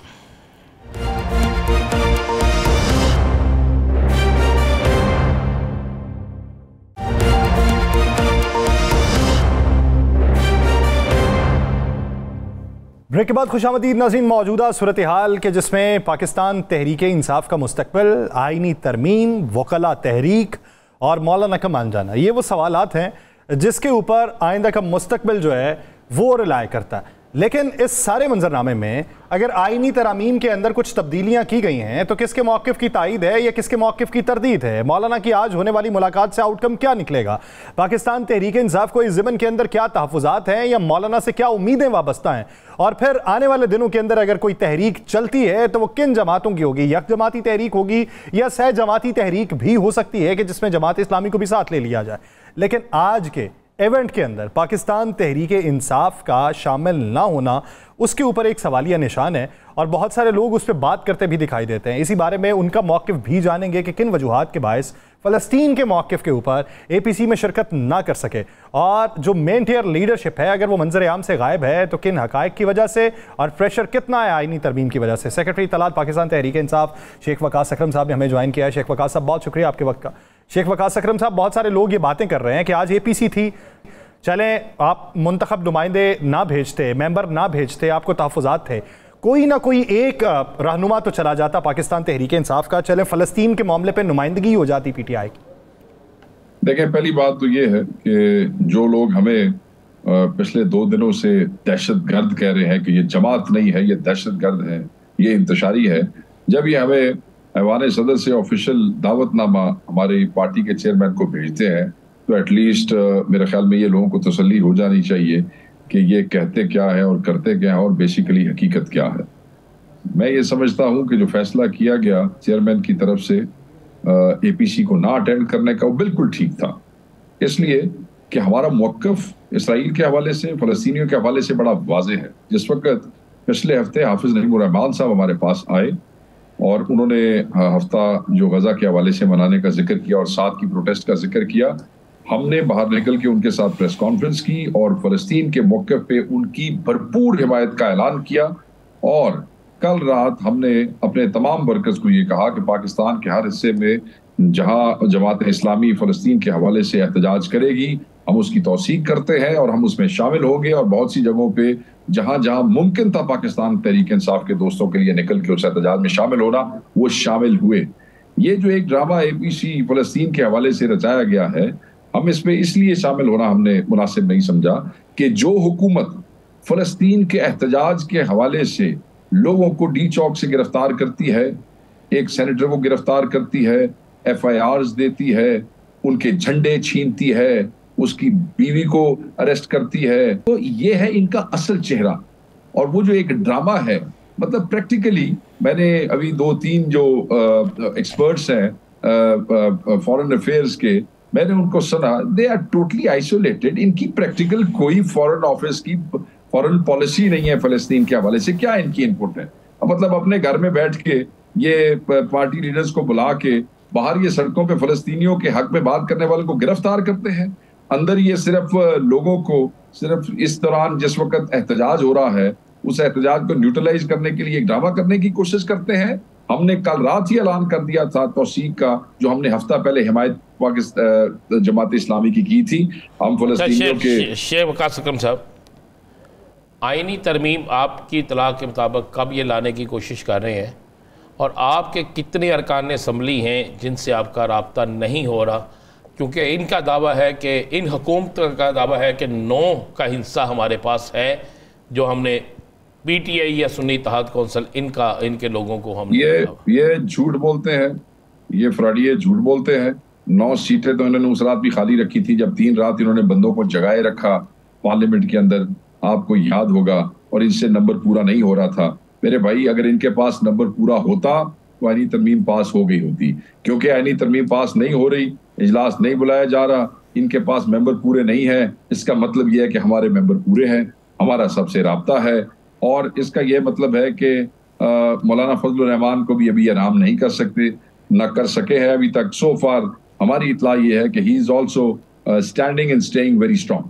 ब्रेक के बाद खुशामदीद नाज़रीन। मौजूदा सूरत हाल के जिसमें पाकिस्तान तहरीक इंसाफ का मुस्तकबिल, आइनी तरमीम, वकला तहरीक और मौलाना का मान जाना, ये वो सवालात हैं जिसके ऊपर आइंदा का मुस्तकबिल जो है वो रिलाय करता है। लेकिन इस सारे मंजरनामे में अगर आइनी तरामीम के अंदर कुछ तब्दीलियां की गई हैं तो किसके मौक़िफ़ की तायीद है या किसके मौक़िफ़ की तरदीद है? मौलाना की आज होने वाली मुलाकात से आउटकम क्या निकलेगा? पाकिस्तान तहरीक इंसाफ को इस ज़िमन के अंदर क्या तहफ़्फ़ुज़ात हैं या मौलाना से क्या उम्मीदें वाबस्ता हैं? और फिर आने वाले दिनों के अंदर अगर कोई तहरीक चलती है तो वो किन जमातों की होगी? यक जमाती तहरीक होगी या सह जमाती तहरीक भी हो सकती है कि जिसमें जमात इस्लामी को भी साथ ले लिया जाए। लेकिन आज के इवेंट के अंदर पाकिस्तान तहरीक इंसाफ का शामिल ना होना, उसके ऊपर एक सवालिया निशान है और बहुत सारे लोग उस पर बात करते भी दिखाई देते हैं। इसी बारे में उनका मौक़िफ़ भी जानेंगे कि किन वजूहात के बायस फ़लस्तीन के मौक़िफ़ के ऊपर APC में शिरकत ना कर सके, और जो मेन टियर लीडरशिप है अगर वो मंजर आम से गायब है तो किन हक़ाइक़ की वजह से, और प्रेशर कितना है आइनी तरमीम की वजह से। सेक्रेटरी इत्तलात पाकिस्तान तहरीक इंसाफ शेख वकास अकरम साहब ने हमें ज्वाइन किया है। शेख वकास साहब, बहुत शुक्रिया आपके वक्त का। शेख वकास अकरम साहब, बहुत सारे लोग ये बातें कर रहे हैं कि आज APC थी, चलें आप मुंतखब नुमाइंदे ना भेजते, मेंबर ना भेजते, आपको तहफ़्फ़ुज़ात थे, कोई ना कोई एक रहनुमा तो चला जाता पाकिस्तान तहरीक इंसाफ का, चले फ़लस्तीन के मामले पे नुमाइंदगी हो जाती PTI की। देखें, पहली बात तो ये है कि जो लोग हमें पिछले 2 दिनों से दहशतगर्द कह रहे हैं कि ये जमात नहीं है, ये दहशतगर्द है, ये इंतशारी है, जब ये हमें ऐवान सदर से ऑफिशियल दावतनामा हमारी पार्टी के चेयरमैन को भेजते हैं तो एटलीस्ट मेरे ख्याल में ये लोगों को तसल्ली हो जानी चाहिए कि ये कहते क्या है और करते क्या है और बेसिकली हकीकत क्या है। मैं ये समझता हूँ कि जो फैसला किया गया चेयरमैन की तरफ से APC को ना अटेंड करने का, वो बिल्कुल ठीक था, इसलिए कि हमारा मौक़िफ़ इसराइल के हवाले से, फ़लस्तीनियों के हवाले से बड़ा वाज़ेह है। जिस वक्त पिछले हफ्ते हाफिज़ नईमुर रहमान साहब हमारे पास आए और उन्होंने हफ्ता जो गज़ा के हवाले से मनाने का जिक्र किया और 7 की प्रोटेस्ट का जिक्र किया, हमने बाहर निकल के उनके साथ प्रेस कॉन्फ्रेंस की और फ़लस्तीन के मौक़िफ़ पे उनकी भरपूर हिमायत का ऐलान किया। और कल रात हमने अपने तमाम वर्कर्स को ये कहा कि पाकिस्तान के हर हिस्से में जहां जमात इस्लामी फ़लस्तीन के हवाले से एहतजाज करेगी, हम उसकी तौसीक करते हैं और हम उसमें शामिल होंगे। और बहुत सी जगहों पे जहां जहां मुमकिन था पाकिस्तान तहरीक इंसाफ के दोस्तों के लिए निकल के उस एहतजाज में शामिल होना, वो शामिल हुए। ये जो एक ड्रामा APC फ़लस्तीन के हवाले से रचाया गया है, हम इसमें इसलिए शामिल होना हमने मुनासिब नहीं समझा कि जो हुकूमत फ़लस्तीन के एहतजाज के हवाले से लोगों को डी चौक से गिरफ्तार करती है, एक सेनेटर को गिरफ्तार करती है, FIRs देती है, उनके झंडे छीनती है, उसकी बीवी को अरेस्ट करती है, तो ये है इनका असल चेहरा। और वो जो एक ड्रामा है, मतलब प्रैक्टिकली मैंने अभी 2-3 जो एक्सपर्ट्स हैं फॉरेन अफेयर्स के, मैंने उनको सुना, दे आर टोटली आइसोलेटेड। इनकी प्रैक्टिकल कोई फॉरेन ऑफिस की फॉरेन पॉलिसी नहीं है फ़लस्तीन के हवाले से। क्या इनकी इनपुट है? मतलब अपने घर में बैठ के ये पार्टी लीडर्स को बुला के बाहर ये सड़कों पे फ़लस्तीनियों के हक में बात करने वालों को गिरफ्तार करते हैं, अंदर ये सिर्फ लोगों को सिर्फ इस दौरान जिस वक्त एहतजाज हो रहा है उस एहतजाज को न्यूट्रलाइज करने के लिए एक ड्रामा करने की कोशिश करते हैं। हमने कल रात ही ऐलान कर दिया था तौसीक का, जो हमने हफ्ता पहले हिमायत पाकिस्तान जमात इस्लामी की थी। हम फ़लस्तीनियों के शेख वकास अकरम साहब, आइनी तरमीम आपकी इत्तला के मुताबिक कब ये लाने की कोशिश कर रहे हैं, और आपके कितने अरकान असम्बली हैं जिनसे आपका राब्ता नहीं हो रहा? क्योंकि इनका दावा है कि इन हुकूमत का दावा है कि 9 का हिस्सा हमारे पास है जो हमने PTI या सुन्नी इत्तेहाद कौंसिल इनके लोगों को हम ये झूठ बोलते हैं, ये फ्रॉडिये झूठ बोलते हैं। 9 सीटें तो इन्होंने उस रात भी खाली रखी थी जब 3 रात इन्होंने बंदों को जगाए रखा पार्लियामेंट के अंदर, आपको याद होगा, और इनसे नंबर पूरा नहीं हो रहा था। मेरे भाई, अगर इनके पास नंबर पूरा होता तो आईनी तरमीम पास हो गई होती। क्योंकि आईनी तरमीम पास नहीं हो रही, इजलास नहीं बुलाया जा रहा, इनके पास मेंबर पूरे नहीं है, इसका मतलब यह है कि हमारे मेंबर पूरे हैं, हमारा सबसे राब्ता है। और इसका यह मतलब है कि मौलाना फजलुर रहमान को भी अभी आराम नहीं कर सकते, ना कर सके हैं अभी तक। सो फार हमारी इतला ये है कि he is also standing and staying very strong.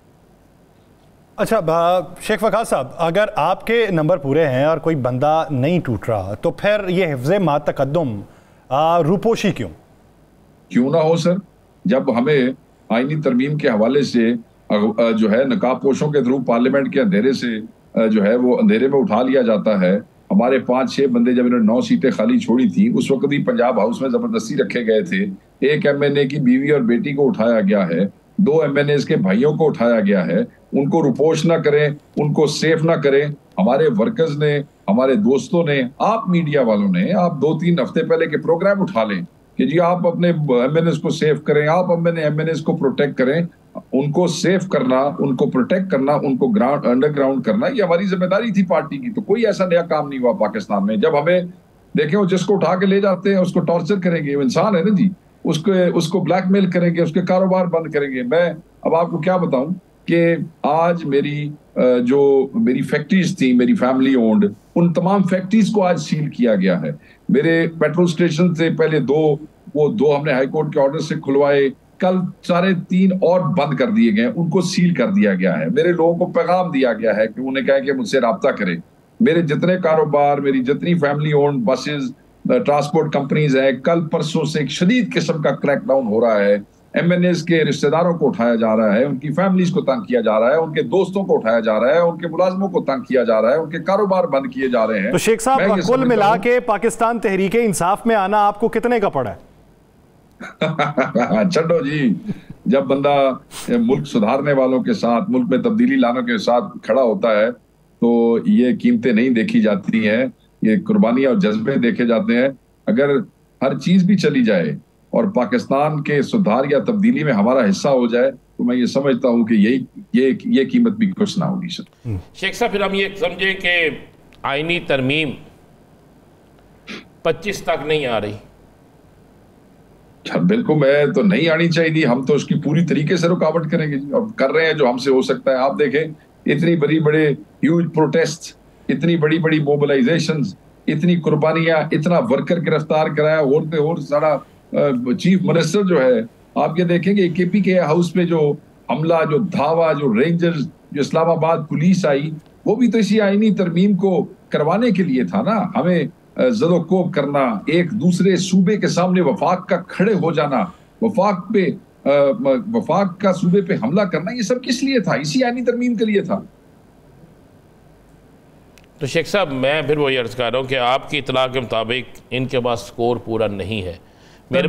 अच्छा शेख वकास साहब, अगर आपके नंबर पूरे हैं और कोई बंदा नहीं टूट रहा तो फिर ये हिफ्ज़े मा तक़द्दुम रूपोशी क्यों ना हो सर? जब हमें आईनी तरमीम के हवाले से जो है नकाब पोशों के थ्रू पार्लियामेंट के अंधेरे से जो है वो अंधेरे में उठा लिया जाता है। हमारे 5-6 बंदे जब इन्होंने 9 सीटें खाली छोड़ी थी उस वक्त भी पंजाब हाउस में जबरदस्ती रखे गए थे। एक MNA की बीवी और बेटी को उठाया गया है, 2 MNAs के भाइयों को उठाया गया है। उनको रुपोश ना करें, उनको सेफ ना करें। हमारे वर्कर्स ने, हमारे दोस्तों ने, आप मीडिया वालों ने, आप 2-3 हफ्ते पहले के प्रोग्राम उठा लें कि जी आप अपने MNAs को सेफ करें, आप अपने MNAs को प्रोटेक्ट करें। उनको सेफ करना, उनको प्रोटेक्ट करना, उनको अंडरग्राउंड करना, ये हमारी जिम्मेदारी थी पार्टी की। तो कोई ऐसा नया काम नहीं हुआ पाकिस्तान में। जब हमें देखें, वो जिसको उठा के ले जाते हैं उसको टॉर्चर करेंगे, वो इंसान है ना जी, उसको ब्लैकमेल करेंगे, उसके कारोबार बंद करेंगे। मैं अब आपको क्या बताऊं कि आज मेरी फैक्ट्रीज थी, मेरी फैमिली ओन्ड, उन तमाम फैक्ट्रीज को आज सील किया गया है। मेरे पेट्रोल स्टेशन से पहले दो हमने हाई कोर्ट के ऑर्डर से खुलवाए, कल 3.5 और बंद कर दिए गए, उनको सील कर दिया गया है। मेरे लोगों को पैगाम दिया गया है कि उन्हें कहा कि मुझसे राब्ता करें। मेरे जितने कारोबार, मेरी जितनी family owned buses, transport companies है, कल परसों से एक शदीद किस्म का क्रैकडाउन हो रहा है। MNAs के रिश्तेदारों को उठाया जा रहा है, उनकी फैमिलीज को तंग किया जा रहा है, उनके दोस्तों को उठाया जा रहा है, उनके मुलाजमों को तंग किया जा रहा है, उनके कारोबार बंद किए जा रहे हैं। तो शेख साहब, कुल मिला के पाकिस्तान तहरीक इंसाफ में आना आपको कितने का पड़ा है? छो जी, जब बंदा मुल्क सुधारने वालों के साथ, मुल्क में तब्दीली लाने के साथ खड़ा होता है तो ये कीमतें नहीं देखी जाती हैं, ये कुर्बानियां और जज्बे देखे जाते हैं। अगर हर चीज भी चली जाए और पाकिस्तान के सुधार या तब्दीली में हमारा हिस्सा हो जाए तो मैं ये समझता हूं कि ये कीमत भी कुछ ना होगी सर। शेख साहब, फिर हम ये समझे कि आईनी तरमीम 25 तक नहीं आ रही। बिल्कुल, मैं तो नहीं आनी चाहिए, हम तो उसकी पूरी तरीके से रुकावट करेंगे जी, और कर रहे हैं जो हमसे हो सकता है। आप देखें, इतनी बड़े ह्यूज प्रोटेस्ट, इतनी बड़ी मोबिलाइजेशंस, इतनी कुर्बानियां, इतना वर्कर गिरफ्तार कराया, और सारा चीफ मिनिस्टर जो है, आप ये देखेंगे KPK हाउस पे जो हमला, जो धावा, जो रेंजर्स, जो इस्लामाबाद पुलिस आई, वो भी तो इसी आईनी तरमीम को करवाने के लिए था ना। हमें ज़दोकोब करना, एक दूसरे सूबे के सामने वफाक का खड़े हो जाना, वफाक का सूबे पे हमला करना, ये सब किस लिए था? इसी आईनी तरमीम के लिए था। तो शेख साहब, मैं फिर वही अर्ज कर रहा हूँ कि आपकी इतला के मुताबिक इनके पास स्कोर पूरा नहीं है। मेरे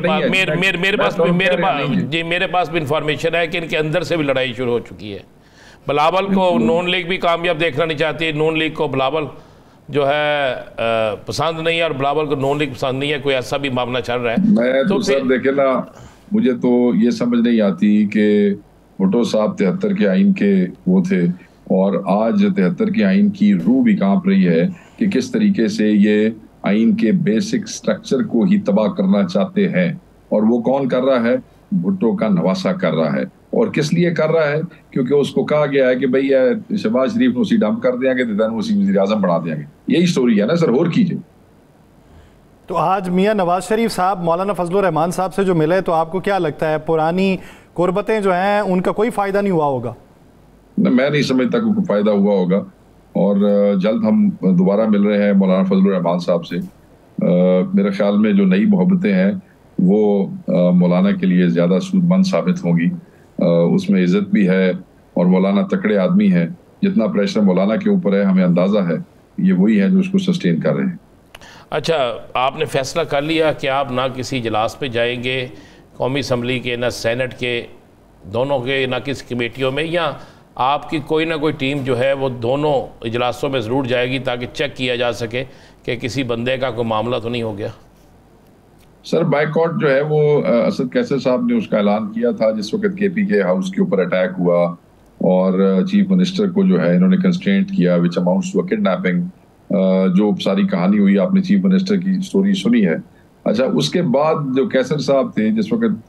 पास भी इंफॉर्मेशन है कि इनके अंदर से भी लड़ाई शुरू हो चुकी है। बिलावल को नून लीग भी कामयाब देखना नहीं चाहती, नून लीग को बिलावल जो है पसंद नहीं है और बिलावल को नून लीग पसंद नहीं है, कोई ऐसा भी मामला चल रहा है। मैं तो सर देखे ना, मुझे तो ये समझ नहीं आती कि भुट्टो साहब 73 के आइन के वो थे और आज 73 के आइन की रूह भी कांप रही है कि किस तरीके से ये आइन के बेसिक स्ट्रक्चर को ही तबाह करना चाहते हैं। और वो कौन कर रहा है? भुट्टो का नवासा कर रहा है। और किस लिए कर रहा है? क्योंकि उसको कहा गया है कि भाई शहबाज शरीफ को उसी डंप कर देंगे तो उसी वज़ीर आज़म बना देंगे। यही स्टोरी है ना सर, और कीजिए। तो आज मियां नवाज शरीफ साहब मौलाना फजलुर रहमान साहब से जो मिले, तो आपको क्या लगता है पुरानी कुर्बतें जो हैं उनका कोई फ़ायदा नहीं हुआ होगा? मैं नहीं समझता कोई फ़ायदा हुआ होगा। और जल्द हम दोबारा मिल रहे हैं मौलाना फजलुर रहमान साहब से। मेरे ख्याल में जो नई मोहब्बतें हैं वो मौलाना के लिए ज़्यादा सूदमंद साबित होंगी। उसमें इज़्ज़त भी है और मौलाना तकड़े आदमी है। जितना प्रेशर मौलाना के ऊपर है हमें अंदाज़ा है ये वही है जो उसको सस्टेन कर रहे हैं। अच्छा, आपने फैसला कर लिया कि आप ना किसी इजलास पे जाएंगे कौमी असम्बली के, ना सेनेट के, दोनों के, ना किसी कमेटियों में, या आपकी कोई ना कोई टीम जो है वो दोनों इजलासों में ज़रूर जाएगी ताकि चेक किया जा सके कि किसी बंदे का कोई मामला तो नहीं हो गया। सर बाइकआउट जो है वो असद कैसर साहब ने उसका ऐलान किया था जिस वक्त केपी के हाउस के ऊपर अटैक हुआ और चीफ मिनिस्टर को जो है इन्होंने कंस्ट्रेंट किया विच अमाउंट्स टू किडनैपिंग। जो सारी कहानी हुई आपने चीफ मिनिस्टर की स्टोरी सुनी है। अच्छा, उसके बाद जो कैसर साहब थे जिस वक्त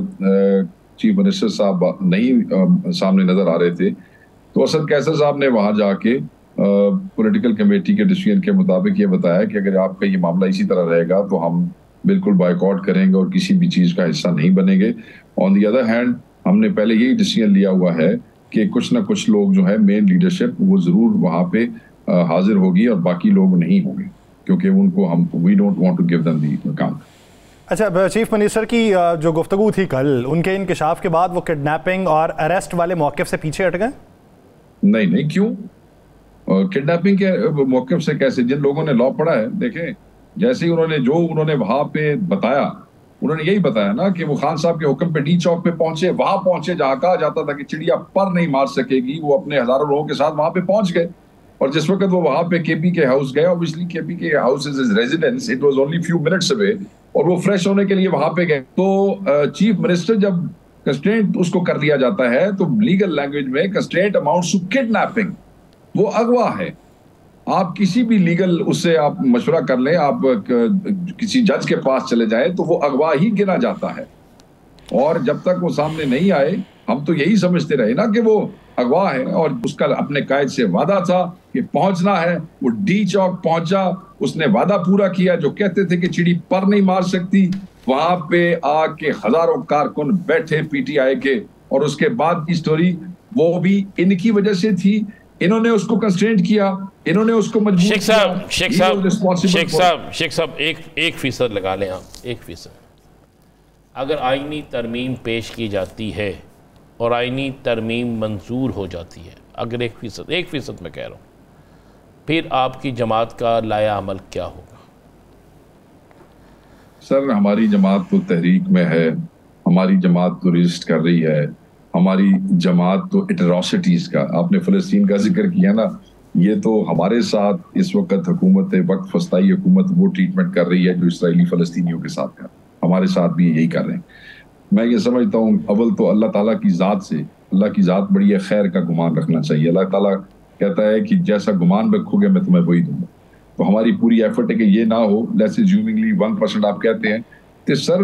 चीफ मिनिस्टर साहब नहीं सामने नजर आ रहे थे, तो असद कैसर साहब ने वहां जाके पॉलिटिकल कमेटी के डिसीजन के मुताबिक ये बताया कि अगर आपका ये मामला इसी तरह रहेगा तो हम बिल्कुल बाइकआउट करेंगे और किसी भी चीज का हिस्सा नहीं बनेंगे। ऑन दी अदर हैंड हमने पहले यही डिसीजन लिया हुआ है कि कुछ ना कुछ लोग जो है मेन लीडरशिप वो जरूर वहां पे हाजिर होगी और बाकी लोग नहीं होंगे क्योंकि उनको हम we don't want to give them the account. अच्छा, चीफ मिनिस्टर की जो गुफ्तगू थी कल, उनके इंकशाफ के बाद वो किडनैपिंग और अरेस्ट वाले मौक़िफ़ से पीछे हट गए? नहीं, क्यों? किडनैपिंग के मौक़िफ़ से कैसे? जिन लोगों ने लॉ पढ़ा है, देखें जैसे ही उन्होंने वहां पे बताया, उन्होंने यही बताया ना कि वो खान साहब के हुक्म पे डी चौक पे पहुंचे, वहां पहुंचे जहां कहा जाता था कि चिड़िया पर नहीं मार सकेगी, वो अपने हजारों लोगों के साथ वहां पे पहुंच गए। और जिस वक्त वो वहां पे केपी के हाउस गए, ऑब्वियसली केपी के house is his residence, it was only few minutes away, और वो फ्रेश होने के लिए वहां पे गए। तो चीफ मिनिस्टर जब कंस्ट्रेंट उसको कर लिया जाता है तो लीगल लैंग्वेज में कंस्ट्रेंट अमाउंट्स टू किडनैपिंग, वो अगवा है। आप किसी भी लीगल उससे आप मशवरा कर लें, आप किसी जज के पास चले जाएं तो वो अगवा ही गिना जाता है। और जब तक वो सामने नहीं आए हम तो यही समझते रहे ना कि वो अगवा है, और उसका अपने कायद से वादा था कि पहुंचना है। वो डी चौक पहुंचा, उसने वादा पूरा किया। जो कहते थे कि चिड़ी पर नहीं मार सकती, वहां पे आके हजारों कारकुन बैठे पीटीआई के, और उसके बाद की स्टोरी वो भी इनकी वजह से थी। इन्होंने उसको कंस्ट्रेंट किया, इन्होंने उसको मजबूर शेख साहब 1% लगा लें आप, 1%। अगर आईनी तरमीम पेश की जाती है और आईनी तरमीम मंजूर हो जाती है, अगर 1% मैं कह रहा हूँ, फिर आपकी जमात का लाया अमल क्या होगा? सर हमारी जमात तो तहरीक में है, हमारी जमात तो रजिस्ट कर रही है, हमारी जमात तो एट्रोसिटीज का, आपने फ़लस्तीन का जिक्र किया ना, ये तो हमारे साथ इस वक्त हुकूमत वक्त फस्ताई हुकूमत वो ट्रीटमेंट कर रही है जो इसराइली फ़लस्तीनियों के साथ कर, हमारे साथ भी यही कर रहे हैं। मैं ये समझता हूँ अव्वल तो अल्लाह ताला की ज़ात से, अल्लाह की ज़ात बड़ी है, खैर का गुमान रखना चाहिए। अल्लाह ताला कहता है कि जैसा गुमान रखोगे मैं तुम्हें वही दूंगा। तो हमारी पूरी एफर्ट है कि ये ना हो। लेट्स अज्यूमिंगली 1% आप कहते हैं तो सर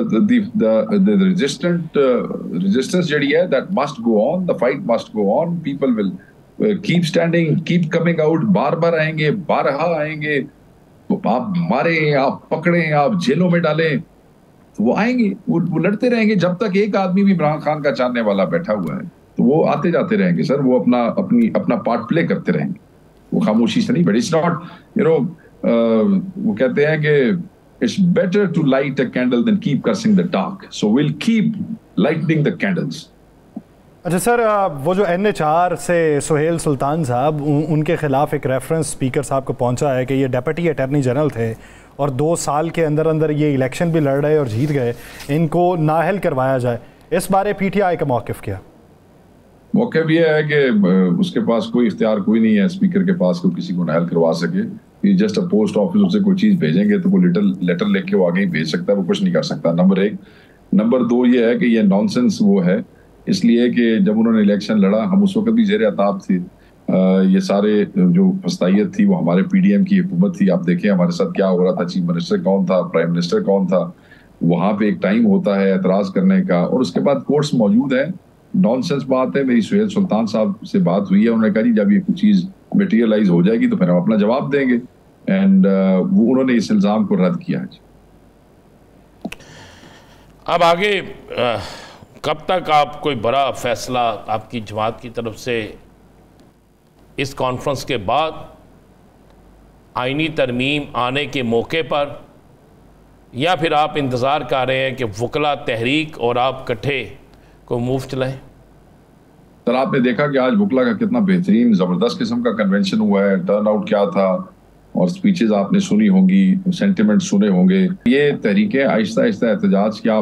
the resistance जड़ी है that must go on, the fight must go on, people will keep standing, keep coming out, बार आएंगे, बारहा आएंगे, तो आप मारें, आप पकड़ें, आप जेलों में डालें, तो वो आएंगे, वो लड़ते रहेंगे जब तक एक आदमी भी इमरान खान का चाहने वाला बैठा हुआ है, तो वो आते जाते रहेंगे सर, वो अपना पार्ट प्ले करते रहेंगे, वो खामोशी से नहीं। बट इट्स नॉट वो कहते हैं कि it's better to light a candle than keep cursing the dark, so we'll keep lighting the candles. अच्छा सर, वो जो NHR से सुहेल सुल्तान साहब, उनके खिलाफ एक रेफरेंस स्पीकर साहब को पहुंचा है कि ये डेप्यूटी अटॉर्नी जनरल थे और 2 साल के अंदर अंदर ये इलेक्शन भी लड़ रहे और जीत गए, इनको नाअहल करवाया जाए। इस बारे PTI का मौक़िफ़ क्या? मौक़िफ़ ये है कि उसके पास कोई इख्तियार कोई नहीं है स्पीकर के पास को किसी को नाअहल करवा सके। जस्ट अ पोस्ट ऑफिस उसे कोई चीज़ भेजेंगे तो वो लेटर लेके वो आगे ही भेज सकता है, वो कुछ नहीं कर सकता। नंबर 1। नंबर 2 ये है कि ये नॉनसेंस वो है, इसलिए कि जब उन्होंने इलेक्शन लड़ा हम उस वक्त भी ज़ेर अताब थे। ये सारे जो फस्तायत थी वो हमारे PDM की हुकूमत थी। आप देखें हमारे साथ क्या हो रहा था, चीफ मिनिस्टर कौन था, प्राइम मिनिस्टर कौन था, वहाँ पे एक टाइम होता है एतराज़ करने का और उसके बाद कोर्ट्स मौजूद है। नॉनसेंस बात है। मेरी सुहेल सुल्तान साहब से बात हुई है, उन्होंने कहा जी जब ये कुछ चीज़ मटेरियलाइज हो जाएगी तो फिर हम अपना जवाब देंगे, एंड वो उन्होंने इस इल्ज़ाम को रद्द किया है। अब आगे कब तक आप कोई बड़ा फैसला आपकी जमात की तरफ से इस कॉन्फ्रेंस के बाद आईनी तरमीम आने के मौके पर, या फिर आप इंतज़ार कर रहे हैं कि वकला तहरीक और आप इकट्ठे को मूव चलाएं? सर आपने देखा कि आज वकला का कितना बेहतरीन ज़बरदस्त किस्म का कन्वेंशन हुआ है, टर्न आउट क्या था, और स्पीचेस आपने सुनी होंगी, सेंटिमेंट सुने होंगे। ये तहरीकें आहिस्ता आहिस्ता एहतजाज की आप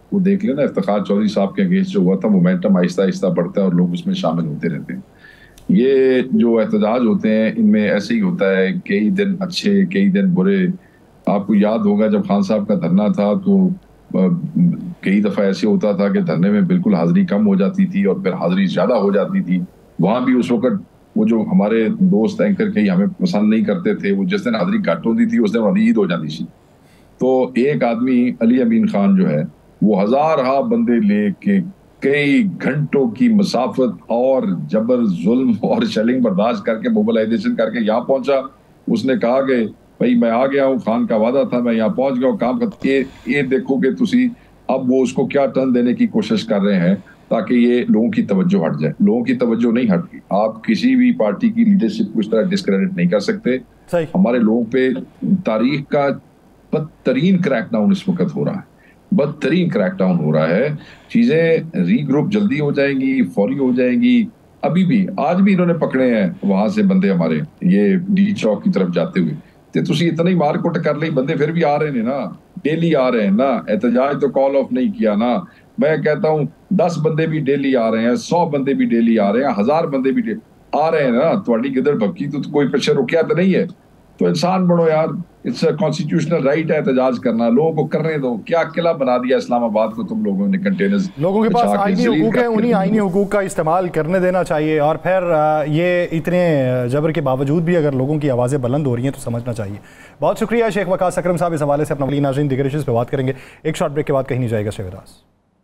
वो देख लेना, इफ्तिखार चौधरी साहब के अगेंस्ट जो हुआ था, मोमेंटम आहिस्ता आहिस्ता बढ़ता है और लोग उसमें शामिल होते रहते हैं। ये जो एहतजाज होते हैं इनमें ऐसे ही होता है, कई दिन अच्छे कई दिन बुरे। आपको याद होगा जब खान साहब का धरना था तो कई दफ़ा ऐसे होता था कि धरने में बिल्कुल हाजिरी कम हो जाती थी और फिर हाजिरी ज़्यादा हो जाती थी। वहाँ भी उस वक्त वो जो हमारे दोस्त एंकर कई हमें पसंद नहीं करते थे, वो जिस दिन हाजिरी घट होती थी उस दिन हमारी ईद हो जाती थी। तो एक आदमी अली अमीन खान जो है वो हजार हा बंदे लेके कई घंटों की मसाफत और जबर जुल्म और शेलिंग बर्दाश्त करके मोबिलाइजेशन करके यहाँ पहुंचा। उसने कहा कि भाई मैं आ गया हूँ, खान का वादा था, मैं यहाँ पहुंच गया हूँ, काम कर ये देखोगे तुसी। अब वो उसको क्या टर्न देने की कोशिश कर रहे हैं ताकि ये लोगों की तवज्जो हट जाए। लोगों की तवज्जो नहीं हटती। आप किसी भी पार्टी की लीडरशिप को इस तरह डिस्क्रेडिट नहीं कर सकते। हमारे लोगों पे तारीख का बदतरीन क्रैकडाउन इस वक्त हो रहा है, बदतरीन क्रैकडाउन हो रहा है। चीजें रीग्रुप जल्दी हो जाएंगी, फौरी हो जाएंगी। अभी भी आज भी इन्होंने पकड़े हैं वहां से बंदे हमारे ये डी चौक की तरफ जाते हुए। तो तुसी इतना ही मारकुट कर ली, बंदे फिर भी आ रहे हैं ना, डेली आ रहे हैं ना। एहतजाज तो कॉल ऑफ नहीं किया ना। मैं कहता हूँ 10 बंदे भी डेली आ रहे हैं, 100 बंदे भी डेली आ रहे हैं, 1000 बंदे भी आ रहे हैं ना। थोड़ी गिदड़ भक्की तो कोई पीछे रुकिया तो नहीं है। तो इंसान बनो यार, इट्स अ कॉन्स्टिट्यूशनल राइट है एहतजाज करना। लोगों को करने दो। क्या किला बना दिया इस्लामाबाद को तुम लोगों ने कंटेनर्स। लोगों के पास आईनी हुकूक है, उन्हीं आईनी हुकूक का इस्तेमाल करने देना चाहिए। और फिर ये इतने जबर के बावजूद भी अगर लोगों की आवाज़ें बुलंद हो रही हैं तो समझना चाहिए। बहुत शुक्रिया शेख वकास अकरम साहब, इस हवाले से अपना वली नाज़रीन दिगर इश्यूज़ पे बात करेंगे। एक शॉर्ट ब्रेक के बाद कहीं नहीं जाएगा शेख वकास।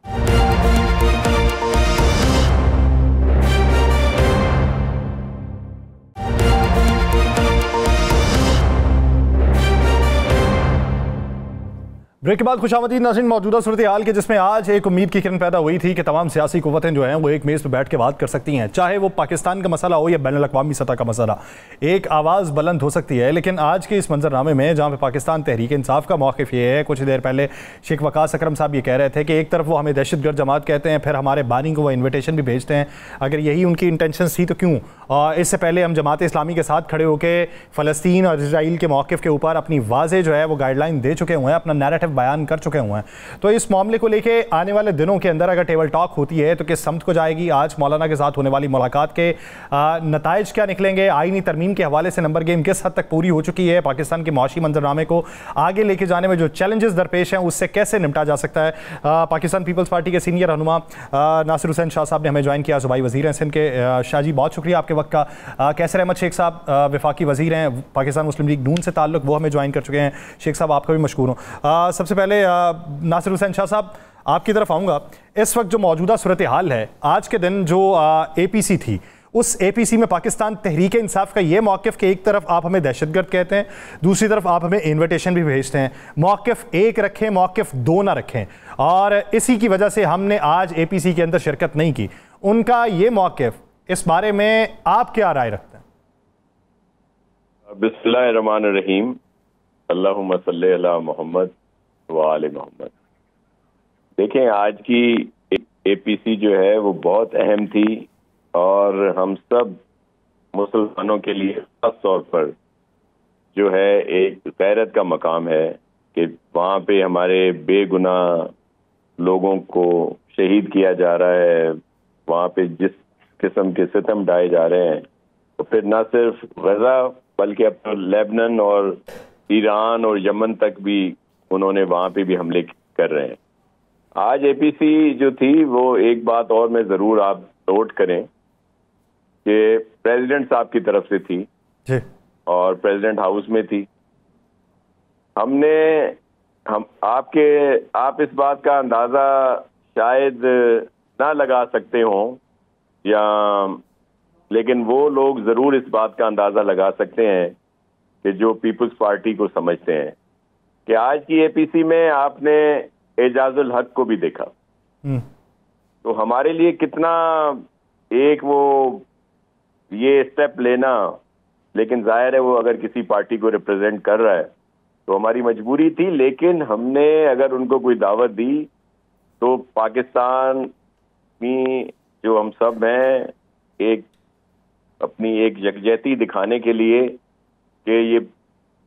ब्रेक के बाद खुशामदीद नाज़रीन। मौजूदा सूरत हाल के जिसमें आज एक उम्मीद की किरण पैदा हुई थी कि तमाम सियासी कुव्वतें जो हैं वो एक मेज़ पर बैठ के बात कर सकती हैं, चाहे वो पाकिस्तान का मसला हो या बैनुल अक़वामी सतह का मसला, एक आवाज़ बुलंद हो सकती है। लेकिन आज के इस मंजरनामे में जहाँ पे पाकिस्तान तहरीक इंसाफ का मौक़िफ़ ये है, कुछ देर पहले शेख वकास अकरम साहब ये कह रहे थे कि एक तरफ वो हमें दहशतगर्द जमात कहते हैं, फिर हमारे बानी को वो इन्विटेशन भी भेजते हैं। अगर यही उनकी इंटेंशन थी तो क्यों इससे पहले हम जमात इस्लामी के साथ खड़े होकर फ़लस्तीन और इजराइल के मौक़िफ़ के ऊपर अपनी वाज़े जो है वो गाइडलाइन दे चुके हुए हैं, अपना नैरेटिव बयान कर चुके हुए हैं। तो इस मामले को लेके आने वाले दिनों के अंदर अगर टेबल टॉक होती है तो किस समत को जाएगी? आज मौलाना के साथ होने वाली मुलाकात के नताइज क्या निकलेंगे? आईनी तरमीम के हवाले से नंबर गेम किस हद तक पूरी हो चुकी है? पाकिस्तान के मुआशी मंजरनामे को आगे लेके जाने में जो चैलेंजेस दरपेश हैं उससे कैसे निपटा जा सकता है? पाकिस्तान पीपल्स पार्टी के सीनियर रहनुमा नासिर हुसैन शाह साहब ने हमें ज्वाइन किया, सूबाई वज़ीर हैं सिंध के। शाह जी बहुत शुक्रिया आपके वक्त का। कैसर अहमद शेख साहब वफाकी वज़ीर हैं, पाकिस्तान मुस्लिम लीग नून से ताल्लुक़, वो हमें ज्वाइन कर चुके हैं। शेख साहब आपका भी मशकूर हूँ। सबसे पहले नासिर हुसैन शाह साहब आपकी तरफ आऊँगा। इस वक्त जो मौजूदा सूरत हाल है, आज के दिन जो APC थी, उस APC में पाकिस्तान तहरीक इंसाफ का ये मौक़िफ़ कि एक तरफ आप हमें दहशतगर्द कहते हैं, दूसरी तरफ आप हमें इन्विटेशन भी भेजते हैं। मौक़िफ़ एक रखें, मौक़िफ़ दो ना रखें, और इसी की वजह से हमने आज APC के अंदर शिरकत नहीं की। उनका ये मौक़िफ़, इस बारे में आप क्या राय रखते हैं? बिस्मिल्लाहिर्रहमानिर्रहीम, अल्लाहुम्मा सल्ली अला मुहम्मद व आले मोहम्मद। देखें, आज की APC जो है वो बहुत अहम थी और हम सब मुसलमानों के लिए खास तौर पर जो है एक गैरत का मकाम है कि वहाँ पे हमारे बेगुनाह लोगों को शहीद किया जा रहा है। वहाँ पे जिस किस्म के सितम ढाए जा रहे हैं, तो फिर न सिर्फ गजा बल्कि अब तो लेबनान और ईरान और यमन तक भी उन्होंने वहाँ पे भी हमले कर रहे हैं। आज APC जो थी वो एक बात और मैं ज़रूर आप नोट करें कि प्रेसिडेंट साहब की तरफ से थी जी, और प्रेसिडेंट हाउस में थी। आप इस बात का अंदाज़ा शायद ना लगा सकते हो या, लेकिन वो लोग ज़रूर इस बात का अंदाज़ा लगा सकते हैं कि जो पीपल्स पार्टी को समझते हैं कि आज की APC में आपने एजाजुल हक को भी देखा, तो हमारे लिए कितना एक वो ये स्टेप लेना, लेकिन जाहिर है वो अगर किसी पार्टी को रिप्रेजेंट कर रहा है तो हमारी मजबूरी थी। लेकिन हमने अगर उनको कोई दावत दी तो पाकिस्तान में जो हम सब हैं, एक अपनी एक यकजहती दिखाने के लिए कि ये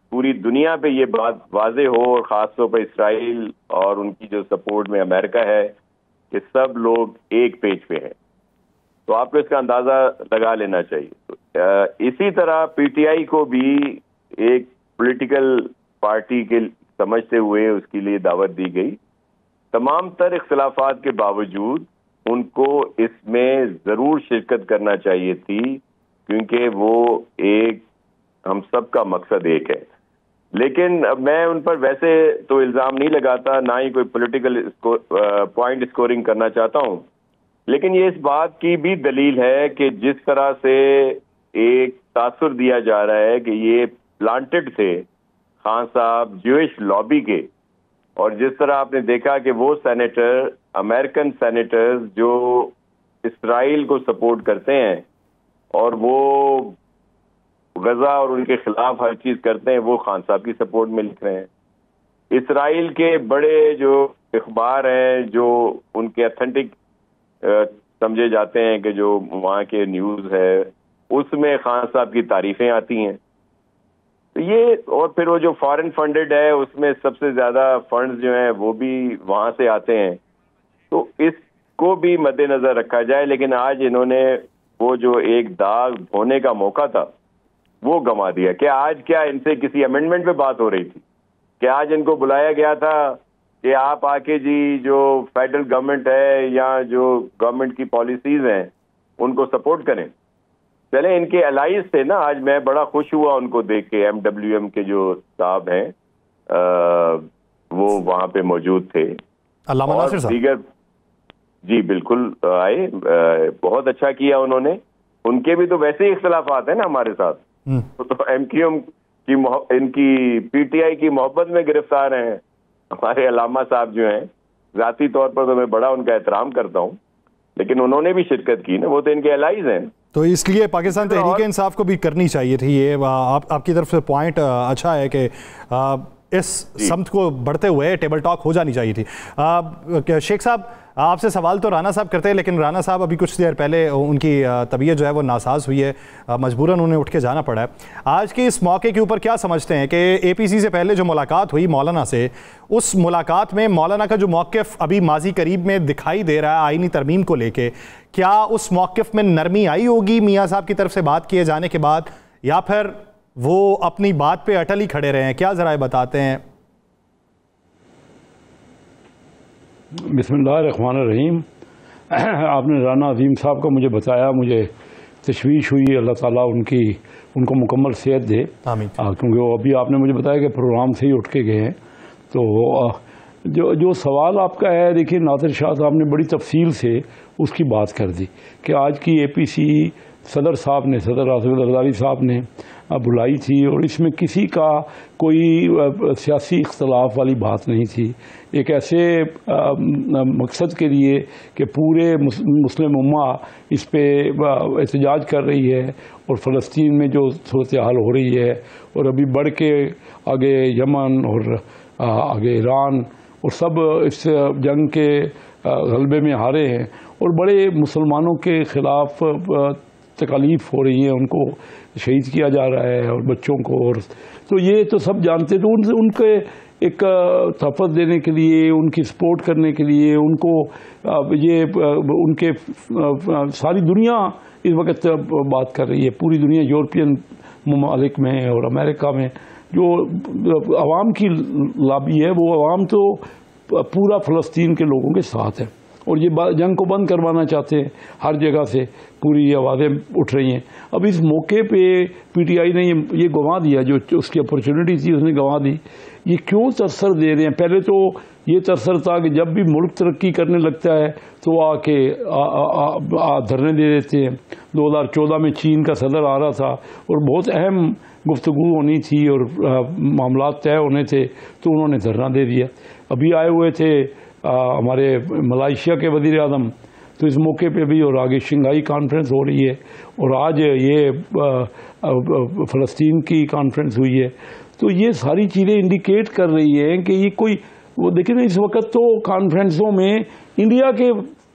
पूरी दुनिया पे ये बात वाजे हो, और ख़ास तौर पर इसराइल और उनकी जो सपोर्ट में अमेरिका है, कि सब लोग एक पेज पे हैं। तो आपको इसका अंदाज़ा लगा लेना चाहिए। तो इसी तरह पीटीआई को भी एक पॉलिटिकल पार्टी के समझते हुए उसके लिए दावत दी गई। तमाम तर इख्तिलाफात के बावजूद उनको इसमें ज़रूर शिरकत करना चाहिए थी, क्योंकि वो एक, हम सब का मकसद एक है। लेकिन मैं उन पर वैसे तो इल्ज़ाम नहीं लगाता, ना ही कोई पॉलिटिकल पॉइंट स्कोरिंग करना चाहता हूँ, लेकिन ये इस बात की भी दलील है कि जिस तरह से एक तासुर दिया जा रहा है कि ये प्लांटेड थे खान साहब ज्यूइश लॉबी के, और जिस तरह आपने देखा कि वो सेनेटर, अमेरिकन सेनेटर्स जो इसराइल को सपोर्ट करते हैं और वो गजा और उनके खिलाफ हर चीज करते हैं, वो खान साहब की सपोर्ट में लिख रहे हैं। इसराइल के बड़े जो अखबार हैं, जो उनके ऑथेंटिक समझे जाते हैं कि जो वहाँ के न्यूज़ है, उसमें खान साहब की तारीफें आती हैं। तो ये, और फिर वो जो फॉरेन फंडेड है, उसमें सबसे ज्यादा फंड्स जो हैं वो भी वहाँ से आते हैं। तो इसको भी मद्देनजर रखा जाए। लेकिन आज इन्होंने वो जो एक दाग धोने का मौका था वो गंवा दिया। कि आज क्या इनसे किसी अमेंडमेंट पे बात हो रही थी? कि आज इनको बुलाया गया था कि आप आके जी जो फेडरल गवर्नमेंट है या जो गवर्नमेंट की पॉलिसीज हैं उनको सपोर्ट करें? चले, इनके अलाइज थे ना। आज मैं बड़ा खुश हुआ उनको देख के। MWM के जो साहब हैं वो वहां पे मौजूद थे, अल्लामा नासिर साहब। दीगर, जी बिल्कुल आए, बहुत अच्छा किया उन्होंने। उनके भी तो वैसे ही इख्तिलाफात है ना हमारे साथ। तो MQM की इनकी PTI की मोहब्बत में गिरफ्तार हैं हमारे अल्लामा साहब जो हैं। जाती तौर पर तो मैं बड़ा उनका एहतराम करता हूँ, लेकिन उन्होंने भी शिरकत की ना, वो तो इनके एलाइज हैं। तो इसलिए पाकिस्तान तहरीक इंसाफ को भी करनी चाहिए थी ये। आपकी तरफ से पॉइंट अच्छा है कि इस समत को बढ़ते हुए टेबल टॉक हो जानी चाहिए थी। शेख साहब, आपसे सवाल तो राना साहब करते हैं, लेकिन राना साहब अभी कुछ देर पहले उनकी तबीयत जो है वो नासाज हुई है, मजबूरन उन्हें उठ के जाना पड़ा है। आज के इस मौके के ऊपर क्या समझते हैं कि APC से पहले जो मुलाकात हुई मौलाना से, उस मुलाकात में मौलाना का जो मौक़िफ़ अभी माजी करीब में दिखाई दे रहा है आईनी तरमीम को लेके, क्या उस मौक़िफ़ में नरमी आई होगी मियाँ साहब की तरफ से बात किए जाने के बाद, या फिर वो अपनी बात पे अटल ही खड़े रहे हैं? क्या ज़रा बताते हैं। बिस्मिल्लाहिर्रहमानिर्रहीम। आपने राना अजीम साहब का मुझे बताया, मुझे तशवीश हुई। अल्लाह ताला उनको मुकम्मल सेहत दे, क्योंकि वो अभी आपने मुझे बताया कि प्रोग्राम से ही उठ के गए हैं। तो जो सवाल आपका है, देखिए नासिर शाह साहब ने बड़ी तफसील से उसकी बात कर दी कि आज की APC सदर राशिद जरदारी साहब ने बुलाई थी, और इसमें किसी का कोई सियासी इख्तलाफ वाली बात नहीं थी। एक ऐसे मकसद के लिए कि पूरे मुस्लिम उम्मा इस पे एहतजाज कर रही है, और फ़लस्तीन में जो सूरत हाल हो रही है, और अभी बढ़ के आगे यमन और आगे ईरान, और सब इस जंग के गलबे में हारे हैं, और बड़े मुसलमानों के ख़िलाफ़ तकलीफ़ हो रही है, उनको शहीद किया जा रहा है और बच्चों को। और तो ये तो सब जानते, तो उनके एक तहफ़्फ़ुज़ देने के लिए, उनकी सपोर्ट करने के लिए, उनको ये उनके सारी दुनिया इस वक्त बात कर रही है। पूरी दुनिया, यूरोपियन ममालिक में और अमेरिका में जो अवाम की लॉबी है, वो अवाम तो पूरा फ़लस्तीन के लोगों के साथ है, और ये जंग को बंद करवाना चाहते हैं। हर जगह से पूरी आवाज़ें उठ रही हैं। अब इस मौके पे PTI ने ये गंवा दिया, जो उसकी अपॉर्चुनिटी थी उसने गंवा दी। ये क्यों तरसर दे रहे हैं? पहले तो ये तरसर था कि जब भी मुल्क तरक्की करने लगता है तो आके धरने दे देते हैं। 2014 में चीन का सदर आ रहा था और बहुत अहम गुफ्तगू होनी थी और मामला तय होने थे, तो उन्होंने धरना दे दिया। अभी आए हुए थे हमारे मलेशिया के वज़ीर आज़म, तो इस मौके पे भी, और आगे शंघाई कॉन्फ्रेंस हो रही है, और आज ये फ़लस्तीन की कॉन्फ्रेंस हुई है। तो ये सारी चीज़ें इंडिकेट कर रही हैं कि ये कोई, वो देखिए ना, इस वक्त तो कॉन्फ्रेंसों में इंडिया के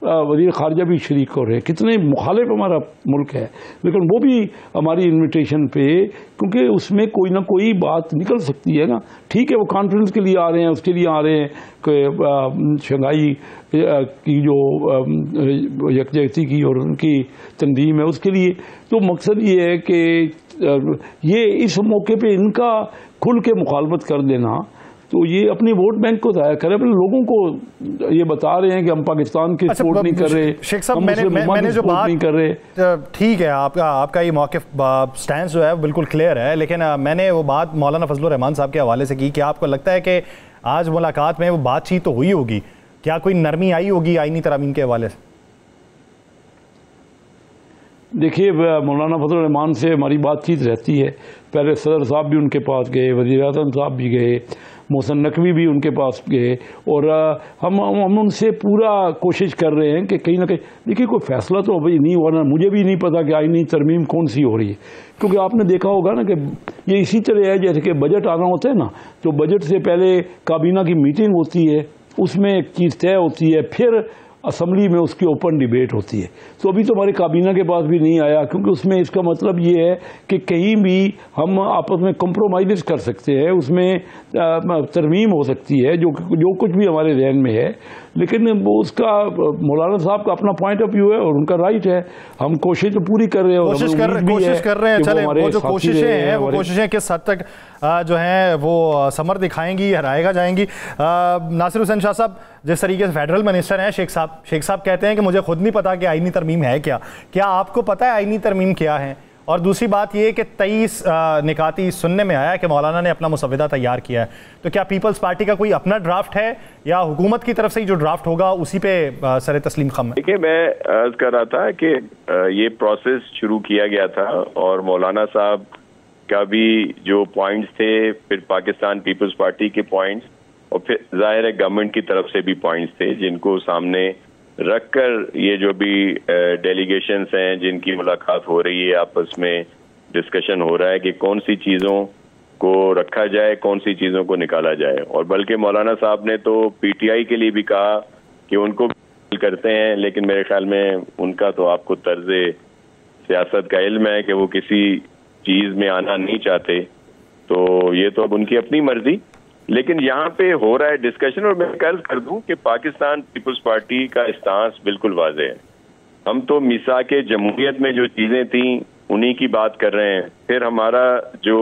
वज़ीर ख़ारजा भी शरीक हो रहे हैं, कितने मुखालिफ हमारा मुल्क है, लेकिन वो भी हमारी इन्विटेशन पे, क्योंकि उसमें कोई ना कोई बात निकल सकती है ना। ठीक है, वो कॉन्फ्रेंस के लिए आ रहे हैं, उसके लिए आ रहे हैं कि शंघाई की जो यकजहती की और उनकी तंजीम है उसके लिए, तो मकसद ये है कि ये इस मौके पे इनका खुल के मुखालफत कर देना, तो ये अपनी वोट बैंक को ज़ाया करे, अपने लोगों को ये बता रहे हैं कि हम पाकिस्तान की सपोर्ट नहीं कर रहे, शेख साहब मैंने जो बात नहीं कर रहे। ठीक है, आपका ये मौक़िफ़ स्टैंड जो है बिल्कुल क्लियर है, लेकिन मैंने वो बात मौलाना फजलुर रहमान साहब के हवाले से की कि आपको लगता है कि आज मुलाकात में वो बातचीत तो हुई होगी, क्या कोई नरमी आई होगी आईनी तरमीम के हवाले से? देखिए, मौलाना फजलुर रहमान से हमारी बातचीत रहती है, पहले सदर साहब भी उनके पास गए, वज़ीर आज़म साहब भी गए, मोहसिन नकवी भी उनके पास गए, और हम उनसे पूरा कोशिश कर रहे हैं कि कहीं ना कहीं, देखिए कोई फैसला तो अभी नहीं हुआ ना, मुझे भी नहीं पता कि आईनी तरमीम कौन सी हो रही है, क्योंकि आपने देखा होगा ना कि ये इसी तरह है जैसे कि बजट आना होता है ना, तो बजट से पहले काबीना की मीटिंग होती है, उसमें एक चीज़ तय होती है, फिर असम्बली में उसकी ओपन डिबेट होती है। तो अभी तो हमारे काबीना के पास भी नहीं आया, क्योंकि उसमें इसका मतलब ये है कि कहीं भी हम आपस में कंप्रोमाइज़ कर सकते हैं, उसमें तरमीम हो सकती है जो कुछ भी हमारे जहन में है, लेकिन वो उसका मौलाना साहब का अपना पॉइंट ऑफ व्यू है और उनका राइट है। हम कोशिश तो पूरी कर रहे हैं, कोशिश कर रहे हैं। चले, वो जो कोशिशें हैं, वो कोशिशें किस हद तक जो हैं वो समर दिखाएंगी, हराएगा जाएंगी। नासिर हुसैन शाह साहब जिस तरीके से फेडरल मिनिस्टर हैं, शेख साहब कहते हैं कि मुझे खुद नहीं पता कि आईनी तरमीम है क्या आपको पता है आईनी तरमीम क्या है? और दूसरी बात ये कि 23 निकाती सुनने में आया कि मौलाना ने अपना मुसव्वदा तैयार किया है, तो क्या पीपल्स पार्टी का कोई अपना ड्राफ्ट है या हुकूमत की तरफ से ही जो ड्राफ्ट होगा उसी पे सर तस्लीम खम है? देखिए, मैं अर्ज कर रहा था कि ये प्रोसेस शुरू किया गया था और मौलाना साहब का भी जो पॉइंट्स थे, फिर पाकिस्तान पीपल्स पार्टी के पॉइंट्स, और फिर जाहिर है गवर्नमेंट की तरफ से भी पॉइंट्स थे, जिनको सामने रखकर ये जो भी डेलीगेशंस हैं जिनकी मुलाकात हो रही है, आपस में डिस्कशन हो रहा है कि कौन सी चीज़ों को रखा जाए, कौन सी चीज़ों को निकाला जाए। और बल्कि मौलाना साहब ने तो पीटीआई के लिए भी कहा कि उनको भी करते हैं, लेकिन मेरे ख्याल में उनका तो आपको तर्ज़े सियासत का इल्म है कि वो किसी चीज़ में आना नहीं चाहते, तो ये तो अब उनकी अपनी मर्जी। लेकिन यहाँ पे हो रहा है डिस्कशन, और मैं कर्ज कर दूं कि पाकिस्तान पीपल्स पार्टी का स्टांस बिल्कुल वाज़ेह है। हम तो मिसाक जमहूरियत में जो चीज़ें थी उन्हीं की बात कर रहे हैं। फिर हमारा जो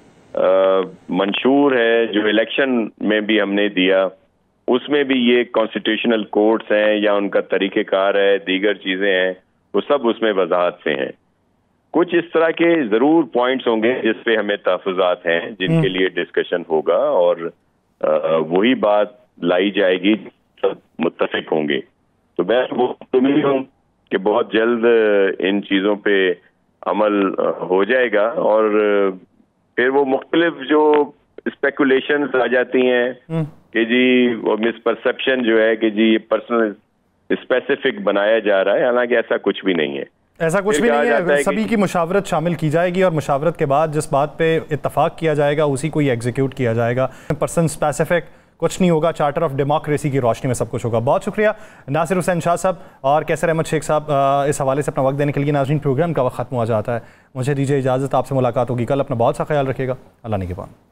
मंशूर है, जो इलेक्शन में भी हमने दिया, उसमें भी ये कॉन्स्टिट्यूशनल कोर्ट्स हैं या उनका तरीक़ेकार है, दीगर चीज़ें हैं, वो सब उसमें वजाहत से हैं। कुछ इस तरह के जरूर पॉइंट्स होंगे जिसपे हमें तहफ़्फ़ुज़ात हैं, जिनके लिए डिस्कशन होगा और वही बात लाई जाएगी, सब मुत्तफिक होंगे। तो मैं उम्मीद हूँ कि बहुत जल्द इन चीज़ों पे अमल हो जाएगा, और फिर वो मुख्तलिफ जो स्पेकुलेशंस आ जाती हैं कि जी वो मिसपरसेप्शन जो है कि जी ये पर्सनल स्पेसिफिक बनाया जा रहा है, हालांकि ऐसा कुछ भी नहीं है। ऐसा कुछ भी नहीं है, सभी की मुशावरत शामिल की जाएगी और मुशावरत के बाद जिस बात पे इत्तफाक किया जाएगा उसी को ही एग्जीक्यूट किया जाएगा। पर्सन स्पेसिफिक कुछ नहीं होगा, चार्टर ऑफ डेमोक्रेसी की रोशनी में सब कुछ होगा। बहुत शुक्रिया नासिर हुसैन शाह साहब और कैसर अहमद शेख साहब इस हवाले से अपना वक्त देने के लिए। नाज़रीन, प्रोग्राम का वक्त खत्म हो जाता है, मुझे दीजिए इजाज़त, आपसे मुलाकात होगी कल। अपना बहुत सा ख्याल रखिएगा, अल्लाह निगहबान।